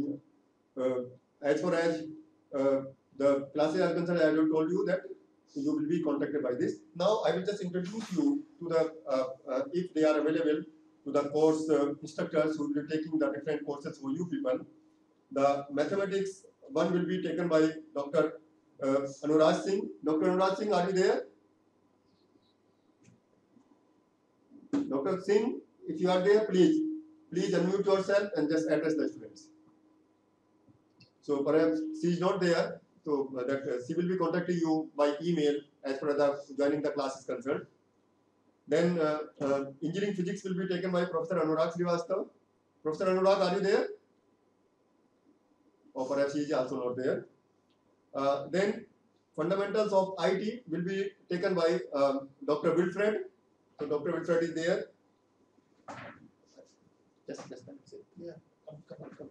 as far as the classes are concerned, I have told you that you will be contacted by this. Now I will just introduce you to the, if they are available, to the course instructors who will be taking the different courses for you people. The mathematics one will be taken by Dr. Anurag Singh. Dr. Anurag Singh, are you there? Dr. Singh, if you are there, please unmute yourself and just address the students. So perhaps she is not there, so that she will be contacting you by email as far as the joining the class is concerned. Then engineering physics will be taken by Professor Anurag Srivastava. Professor Anurag, are you there? Or perhaps he is also not there. Then fundamentals of IT will be taken by Dr. Wilfred. So Dr. Wilfred is there. Just yeah. Come.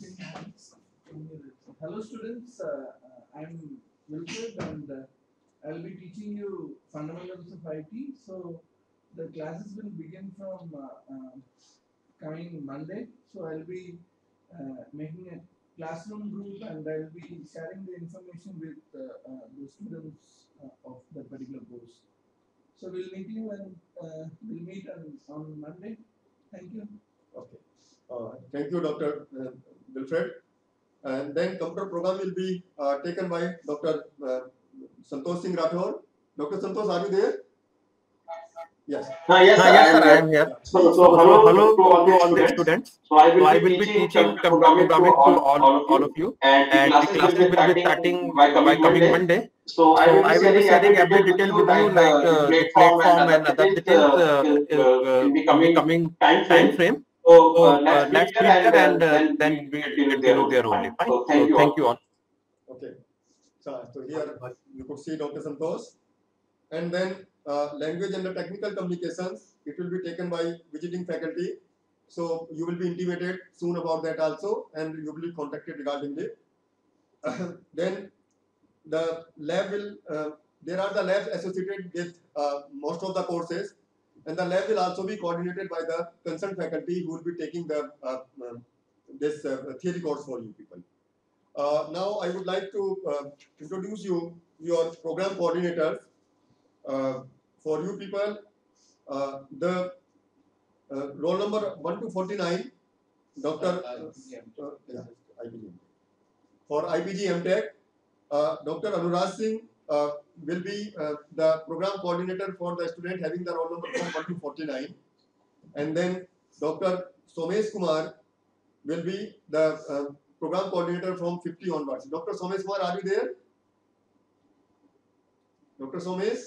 Hello students, I'm Wilfred and I'll be teaching you fundamentals of IT. So the classes will begin from coming Monday. So I'll be making a classroom group and I'll be sharing the information with the students of that particular course. So we'll meet you and we'll meet on Monday. Thank you. Okay. Thank you, Dr. Wilfred. And then computer program will be taken by Dr. Santosh Singh Rathore. Dr. Santosh, are you there? Yes. Yes, sir, I am here. So hello to all the students. So I will be teaching computer programming to all of you. And the classes will be starting by coming Monday. So I will be sharing every detail with you, like the platform and other details in the coming time frame. So let's meet there and then we continue there only. Fine. So thank you all. Okay. So here you could see Dr. Santosh. and then language and the technical communications, it will be taken by visiting faculty. So you will be intimated soon about that also, and you will be contacted regarding it. Then the lab will, there are the labs associated with most of the courses, and the lab will also be coordinated by the concerned faculty who will be taking the this theory course for you people. Now I would like to introduce you your program coordinators. For you people, the roll number 1 to 49, Dr. IBG. For IBG MTech, Dr. Anurag Singh will be the program coordinator for the student having the roll number from 1 to 49. And then Dr. Somesh Kumar will be the program coordinator from 50 onwards. Dr. Somesh Kumar, are you there? Dr. Somesh?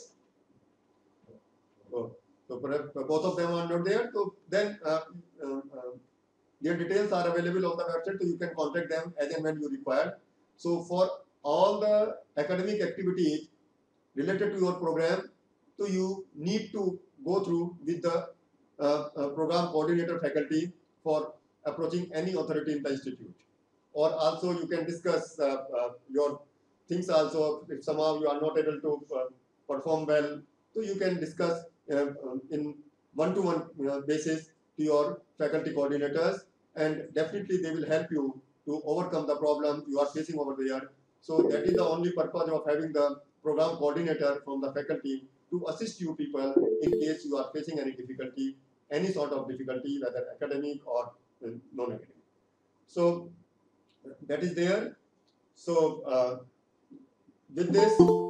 Oh, so perhaps both of them are not there. So then their details are available on the website, so you can contact them as and when you require. So for all the academic activities related to your program, so you need to go through with the program coordinator faculty for approaching any authority in the institute. Or also you can discuss your things also. If somehow you are not able to perform well, so you can discuss in one-to-one basis to your faculty coordinators, and definitely they will help you to overcome the problem you are facing over there. So that is the only purpose of having the program coordinator from the faculty to assist you people in case you are facing any difficulty, any sort of difficulty, whether academic or non-academic. So that is there. So with this,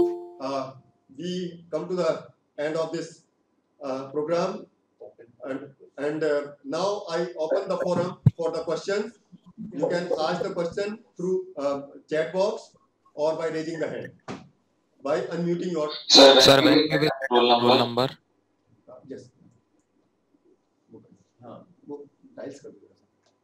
we come to the end of this program, and now I open the forum for the questions. You can ask the question through chat box or by raising the hand, by unmuting your. Sir, when you will roll number? Yes. Tiles कर दो.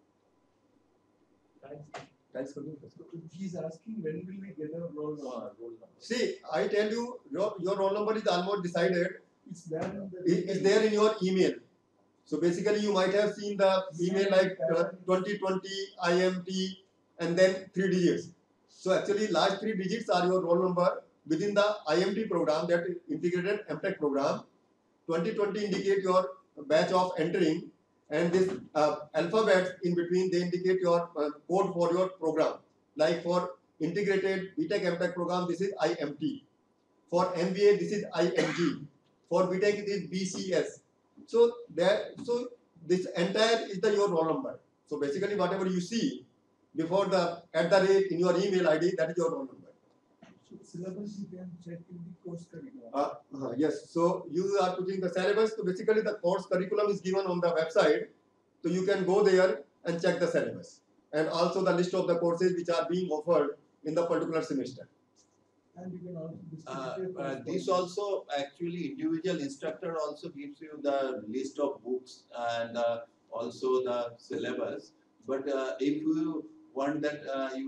Tiles कर दो. He's asking when will we get a roll number? See, I tell you, your roll number is almost decided. It's there. It's there in your email. So basically, you might have seen the email like 2020 IMT and then 3 digits. So actually, last 3 digits are your roll number within the IMT program, that integrated MTech program. 2020 indicate your batch of entering, and this alphabets in between, they indicate your code for your program. Like for integrated BTech MTech program, this is IMT. For MBA, this is IMG. For BTech, it is BCS. So this entire is your roll number. So basically, whatever you see before the @ in your email ID, that is your roll number. So syllabus you can check in the course curriculum. Yes. So you are putting the syllabus. So basically, the course curriculum is given on the website. So you can go there and check the syllabus, and also the list of the courses which are being offered in the particular semester. And you can also this also actually individual instructor also gives you the list of books and also the syllabus. But if you want that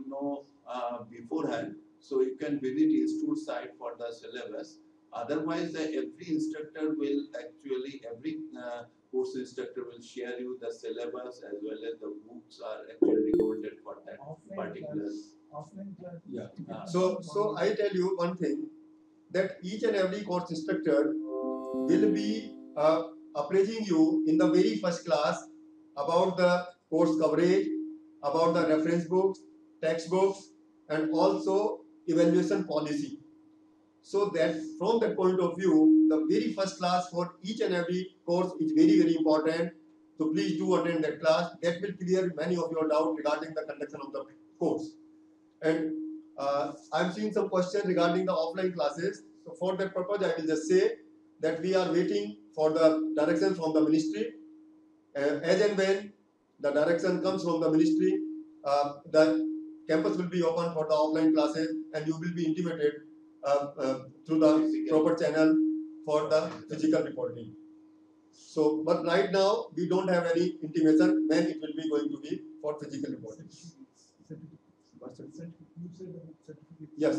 beforehand, so you can visit institute site for the syllabus. Otherwise, every instructor will actually, every course instructor will share you the syllabus as well as the books are actually recorded for that particular. Offline class. Yeah. So I tell you one thing, that each and every course instructor will be appraising you in the very first class about the course coverage, about the reference books, textbooks, and also evaluation policy. So that from that point of view, the very first class for each and every course is very, very important. So please do attend that class. That will clear many of your doubts regarding the conduction of the course. And I'm seeing some questions regarding the offline classes. So for that purpose, I will just say that we are waiting for the direction from the ministry. As and when the direction comes from the ministry, the campus will be open for the offline classes, and you will be intimated through the proper channel for the physical reporting. So, but right now we don't have any intimation when it will be going to be for physical reporting. Yes,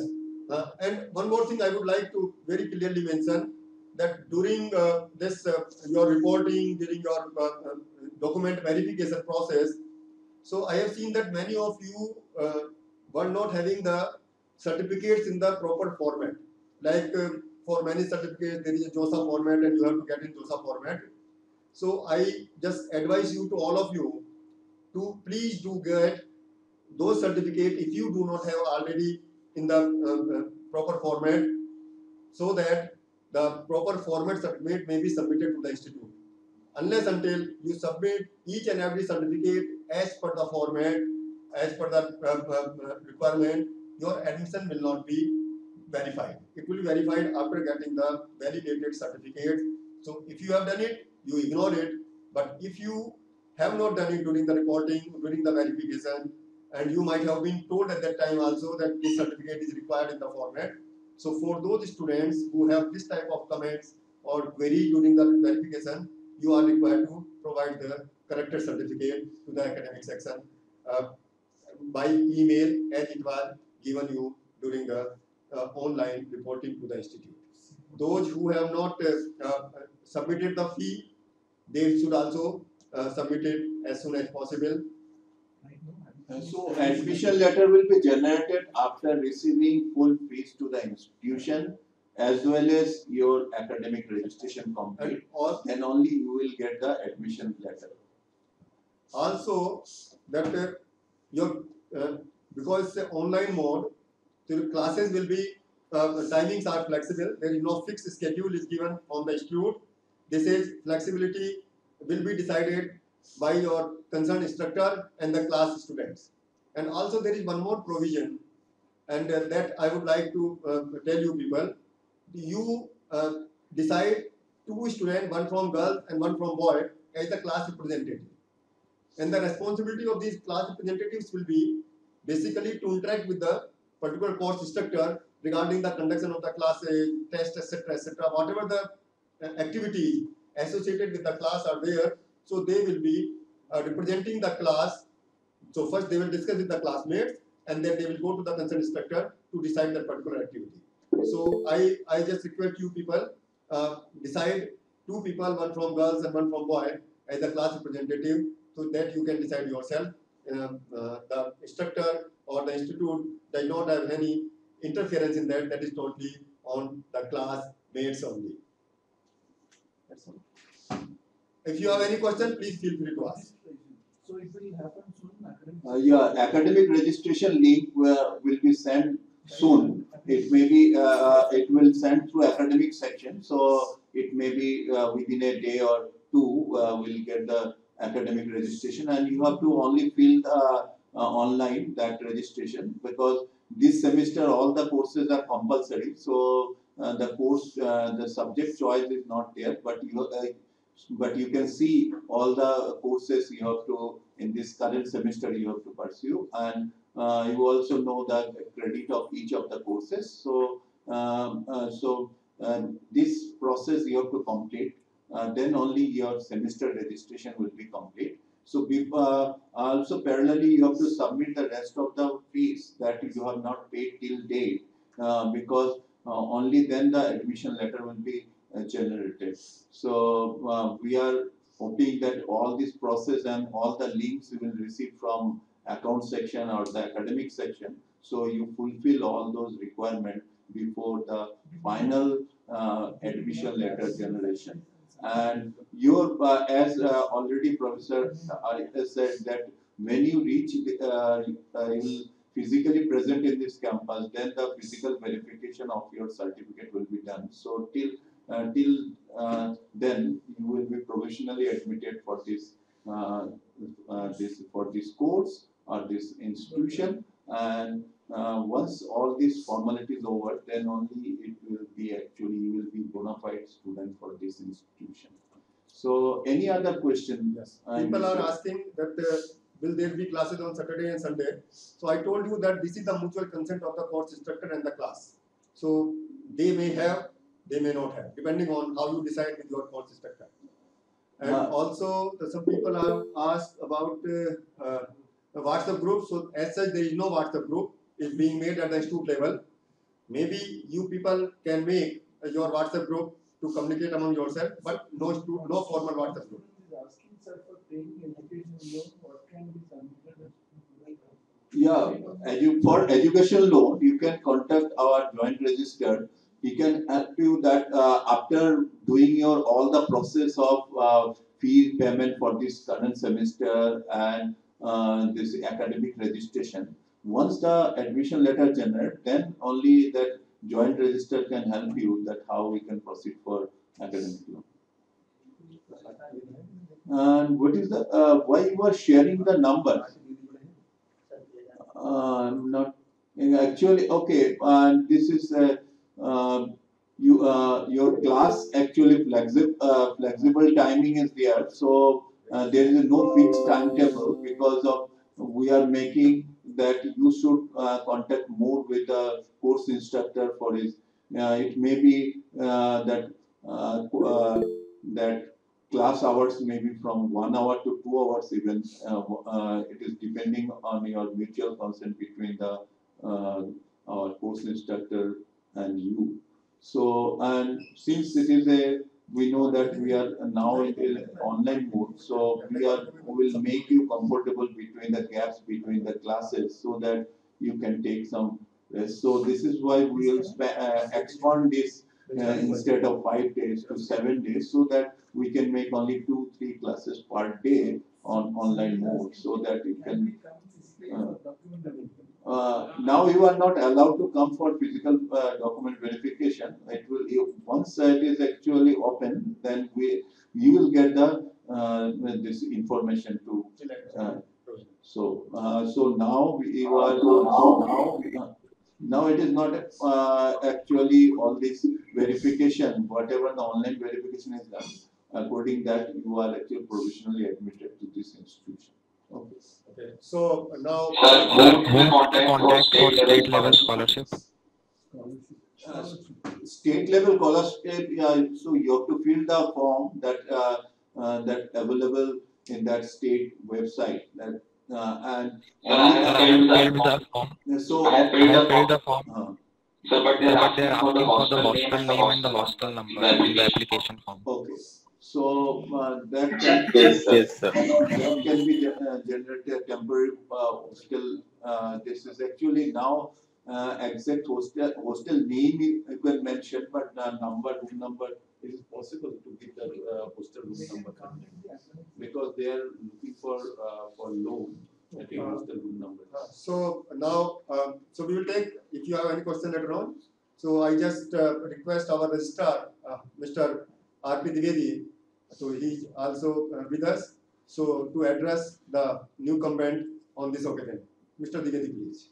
And one more thing I would like to very clearly mention that during this your reporting, during your document verification process, so I have seen that many of you were not having the certificates in the proper format. Like for many certificates, there is a JOSA format and you have to get in JOSA format. So I just advise you to all of you to please do get those certificates if you do not have already in the proper format, so that the proper format certificate may be submitted to the institute. Unless until you submit each and every certificate as per the format, as per the requirement, your admission will not be verified. It will be verified after getting the validated certificate. So if you have done it, you ignore it. But if you have not done it during the reporting, during the verification, and you might have been told at that time also that this certificate is required in the format. So for those students who have this type of comments or query during the verification, you are required to provide the corrected certificate to the academic section by email as it was given you during the online reporting to the institute. Those who have not submitted the fee, they should also submit it as soon as possible. So admission letter will be generated after receiving full fees to the institution as well as your academic registration complete, or then only you will get the admission letter. Also, that your because it's an online mode, so your classes will be timings are flexible. There is no fixed schedule is given on the institute. This is flexibility will be decided by your concerned instructor and the class students. And also there is one more provision, and that I would like to tell you people. You decide 2 students, one from girl and one from boy, as the class representative. And the responsibility of these class representatives will be basically to interact with the particular course instructor regarding the conduction of the classes, tests, etc., whatever the activities associated with the class are there. So they will be representing the class. So first they will discuss with the classmates, and then they will go to the concerned instructor to decide that particular activity. So I just request you people decide 2 people, one from girls and one from boy, as a class representative, so that you can decide yourself. The instructor or the institute does not have any interference in that. That is totally on the classmates only. That's all. If you have any question, please feel free to ask. So it will happen soon. Your academic registration link will be sent soon. It may be it will send through academic section, so it may be within a day or two we'll get the academic registration, and you have to only fill the online that registration, because this semester all the courses are compulsory. So the course the subject choice is not there, but you can see all the courses you have to in this current semester you have to pursue, and you also know the credit of each of the courses. So this process you have to complete, then only your semester registration will be complete. So also parallelly you have to submit the rest of the fees that you have not paid till date, because only then the admission letter will be generated. So we are hoping that all this process and all the links you will receive from account section or the academic section, so you fulfill all those requirements before the final admission letter generation. And your as already Professor has said that when you reach you'll physically present in this campus, then the physical verification of your certificate will be done. So till then you will be provisionally admitted for this this course or this institution, and once all these formalities over, then only it will be actually you will be bona fide student for this institution. So any other question? Yes. People are asking that will there be classes on Saturday and Sunday? So I told you that this is the mutual consent of the course instructor and the class. So they may have, they may not have, depending on how you decide with your course instructor. And also some people have asked about a WhatsApp group. So as such there is no WhatsApp group. It's being made at the institute level. Maybe you people can make your WhatsApp group to communicate among yourself, but no formal WhatsApp group. Asking sir for taking education loan, what can be submitted? Yeah, for education loan, you can contact our joint registrar. He can help you that after doing your all the process of fee payment for this current semester and this academic registration. Once the admission letter generated, then only that joint registrar can help you that how we can proceed for academic loan. And what is the why you are sharing the number? Not actually okay. And this is your class actually flexible timing is there. So there is no fixed timetable because of we are making that you should contact more with the course instructor for his. It may be that class hours may be from 1 hour to 2 hours even. It is depending on your mutual consent between the our course instructor and you. So, and since it is we know that we are now in the online mode, so we will make you comfortable between the gaps between the classes so that you can take some rest. So this is why we will expand this instead of 5 days to 7 days, so that we can make only 2-3 classes per day on online mode, so that you can. Now you are not allowed to come for physical document verification. It will once it is actually open, then you will get the this information to. So now you are now it is not actually all this verification. Whatever the online verification is done, according that you are actually provisionally admitted to this institution. Okay. Okay. So now contact for state level scholarship. State level scholarship. So you have to fill the form that available in that state website. That and I have filled the form. So I have filled the form. So, but they are asking for the hostel name and the hostel number in the application form. Okay. So that can be generated a temporary hostel. This is actually now exact hostel name you can mention, but room number it is possible to get the hostel room number because they are looking for loan. Okay, hostel room number. So now, so we will take if you have any question later on. So I just request our registrar, Mr. R.P. Dwivedi. So he is also with us. So to address the new comment on this occasion, Mr. Dwivedi, please.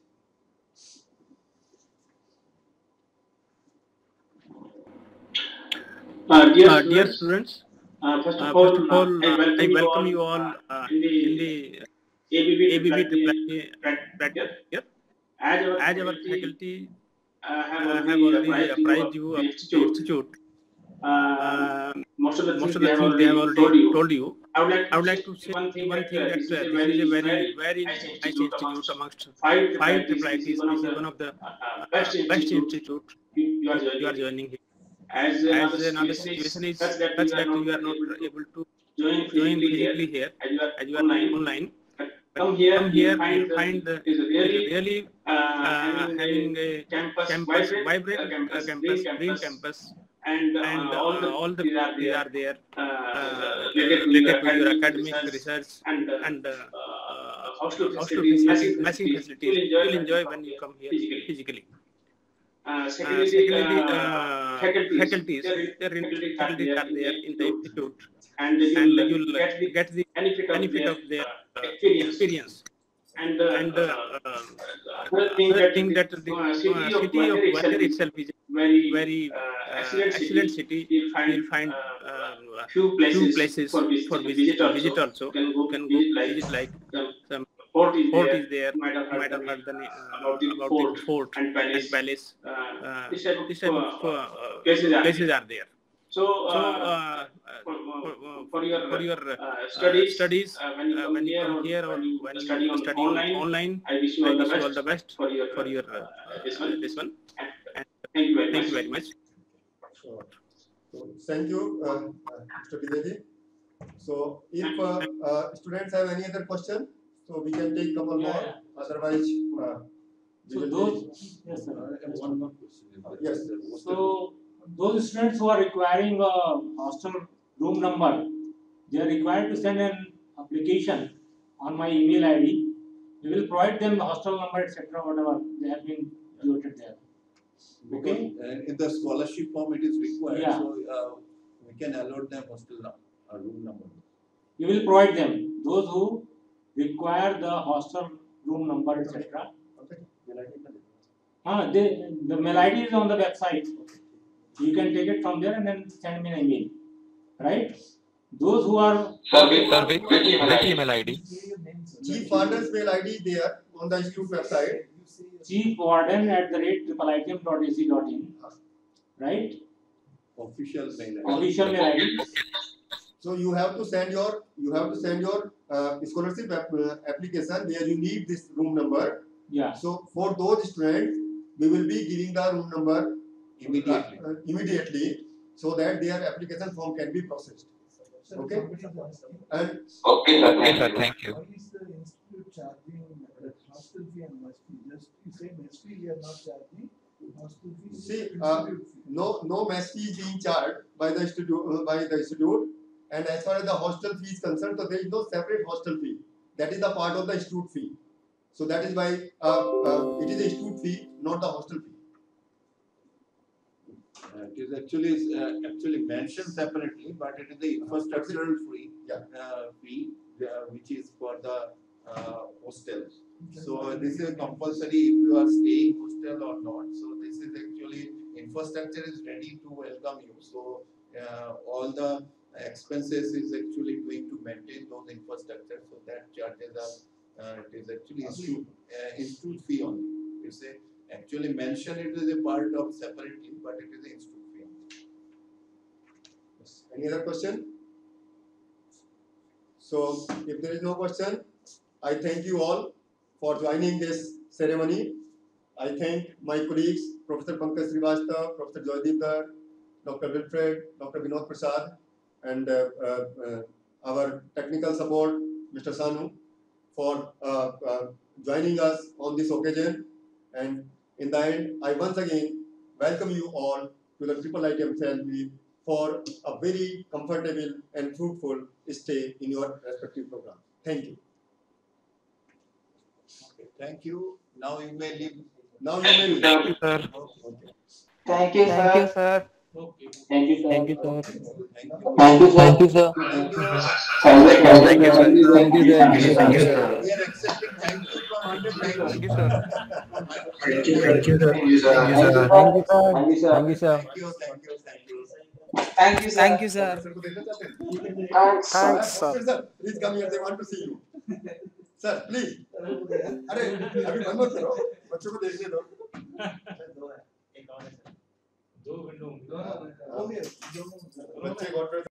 Dear students, first of all, I welcome you all in the ABB practice. As our faculty have already apprised you of the institute. Most of the things they have already told you. I would like to say one thing that this is a very nice institute amongst 5 IITs. This is one of the best institute you are joining here. As another situation is such that you are not able to join physically here as you are online. Come here and find is really having a campus, vibrant campus, green campus. And all the things are there related to your academic research and hostel facilities, massive facilities. You will enjoy when you come here physically. Secondly, faculties are there in the institute, and you will get the benefit of their experience. And another thing that the city of Gwalior itself is very excellent city. You will find few places for visit also. You can go visit like some fort is there. You might have heard the name about the fort and palace. This type of places are there. So for your studies, when you come here or when you study online, I wish you all the best for your this one. And Thank you very much. Sure. So thank you, Mr. Vijay. So if students have any other question, so we can take couple more. Otherwise, we So will those, yes, sir. One more question. Yes. So those students who are requiring a hostel room number, they are required to send an application on my email ID. We will provide them the hostel number, etc., whatever they have been noted there. Okay. Because in the scholarship form it is required, Yeah. so we can allot them hostel room number. We will provide them those who require the hostel room number, etc. The mail ID is on the website. You can take it from there and then send me an email. Right? Those who are Which email ID? Chief Warden's mail ID there on the institute website. chiefwarden@IITM.ac.in. Right? Official mail ID. Official mail ID. So you have to send your scholarship application where you need this room number. Yeah. So for those students, we will be giving the room number immediately, so that their application form can be processed. Okay. And Okay, sir. Thank you. Why is the institute charging the hostel fee and mess fee? Just you say mess fee, we are not charging. Hostel fee. see, no mess fee is being charged by the institute, and as far as the hostel fee is concerned, so there is no separate hostel fee. That is the part of the institute fee. So that is why it is a institute fee, not the hostel fee. It is actually mentioned separately, but it is the infrastructural fee, which is for the hostels. So this is compulsory if you are staying hostel or not. So this is actually infrastructure is ready to welcome you. So all the expenses is actually going to maintain those infrastructure. So that charges are it is actually institute fee only. It's a actually mentioned it is a part of separately, but it is an institute fee. Any other question? So if there is no question, I thank you all for joining this ceremony. I thank my colleagues, Professor Pankaj Srivastava, Professor Joydeep Dar, Dr. Wilfred, Dr. Vinod Prasad, and our technical support, Mr. Sanu, for joining us on this occasion. And in the end, I once again welcome you all to the IIIT Assembly for a very comfortable and fruitful stay in your respective program. Thank you. Okay, thank you. Now you may leave. Now you may leave. Thank you, sir. Okay. Thank you, Thank you, sir. sir. Thank you, sir. Thank you, sir. Thank you, sir. Thank you, sir. Thank you. Thank you, sir. Thank you, sir. Thank you, sir. We are accepting thank you from 190. Thank you, sir. Thank you, sir. Thank you, sir. Thank you, sir. Thank you, sir. Thank you, sir. Thank you, thank you. Thank you, sir. Thank you, sir. Thanks. Thanks, sir. Sir, please come here. They want to see you. Sir, please. अरे अभी बंद मत करो. बच्चों को देखने दो. दो विंडो बच्चे गॉड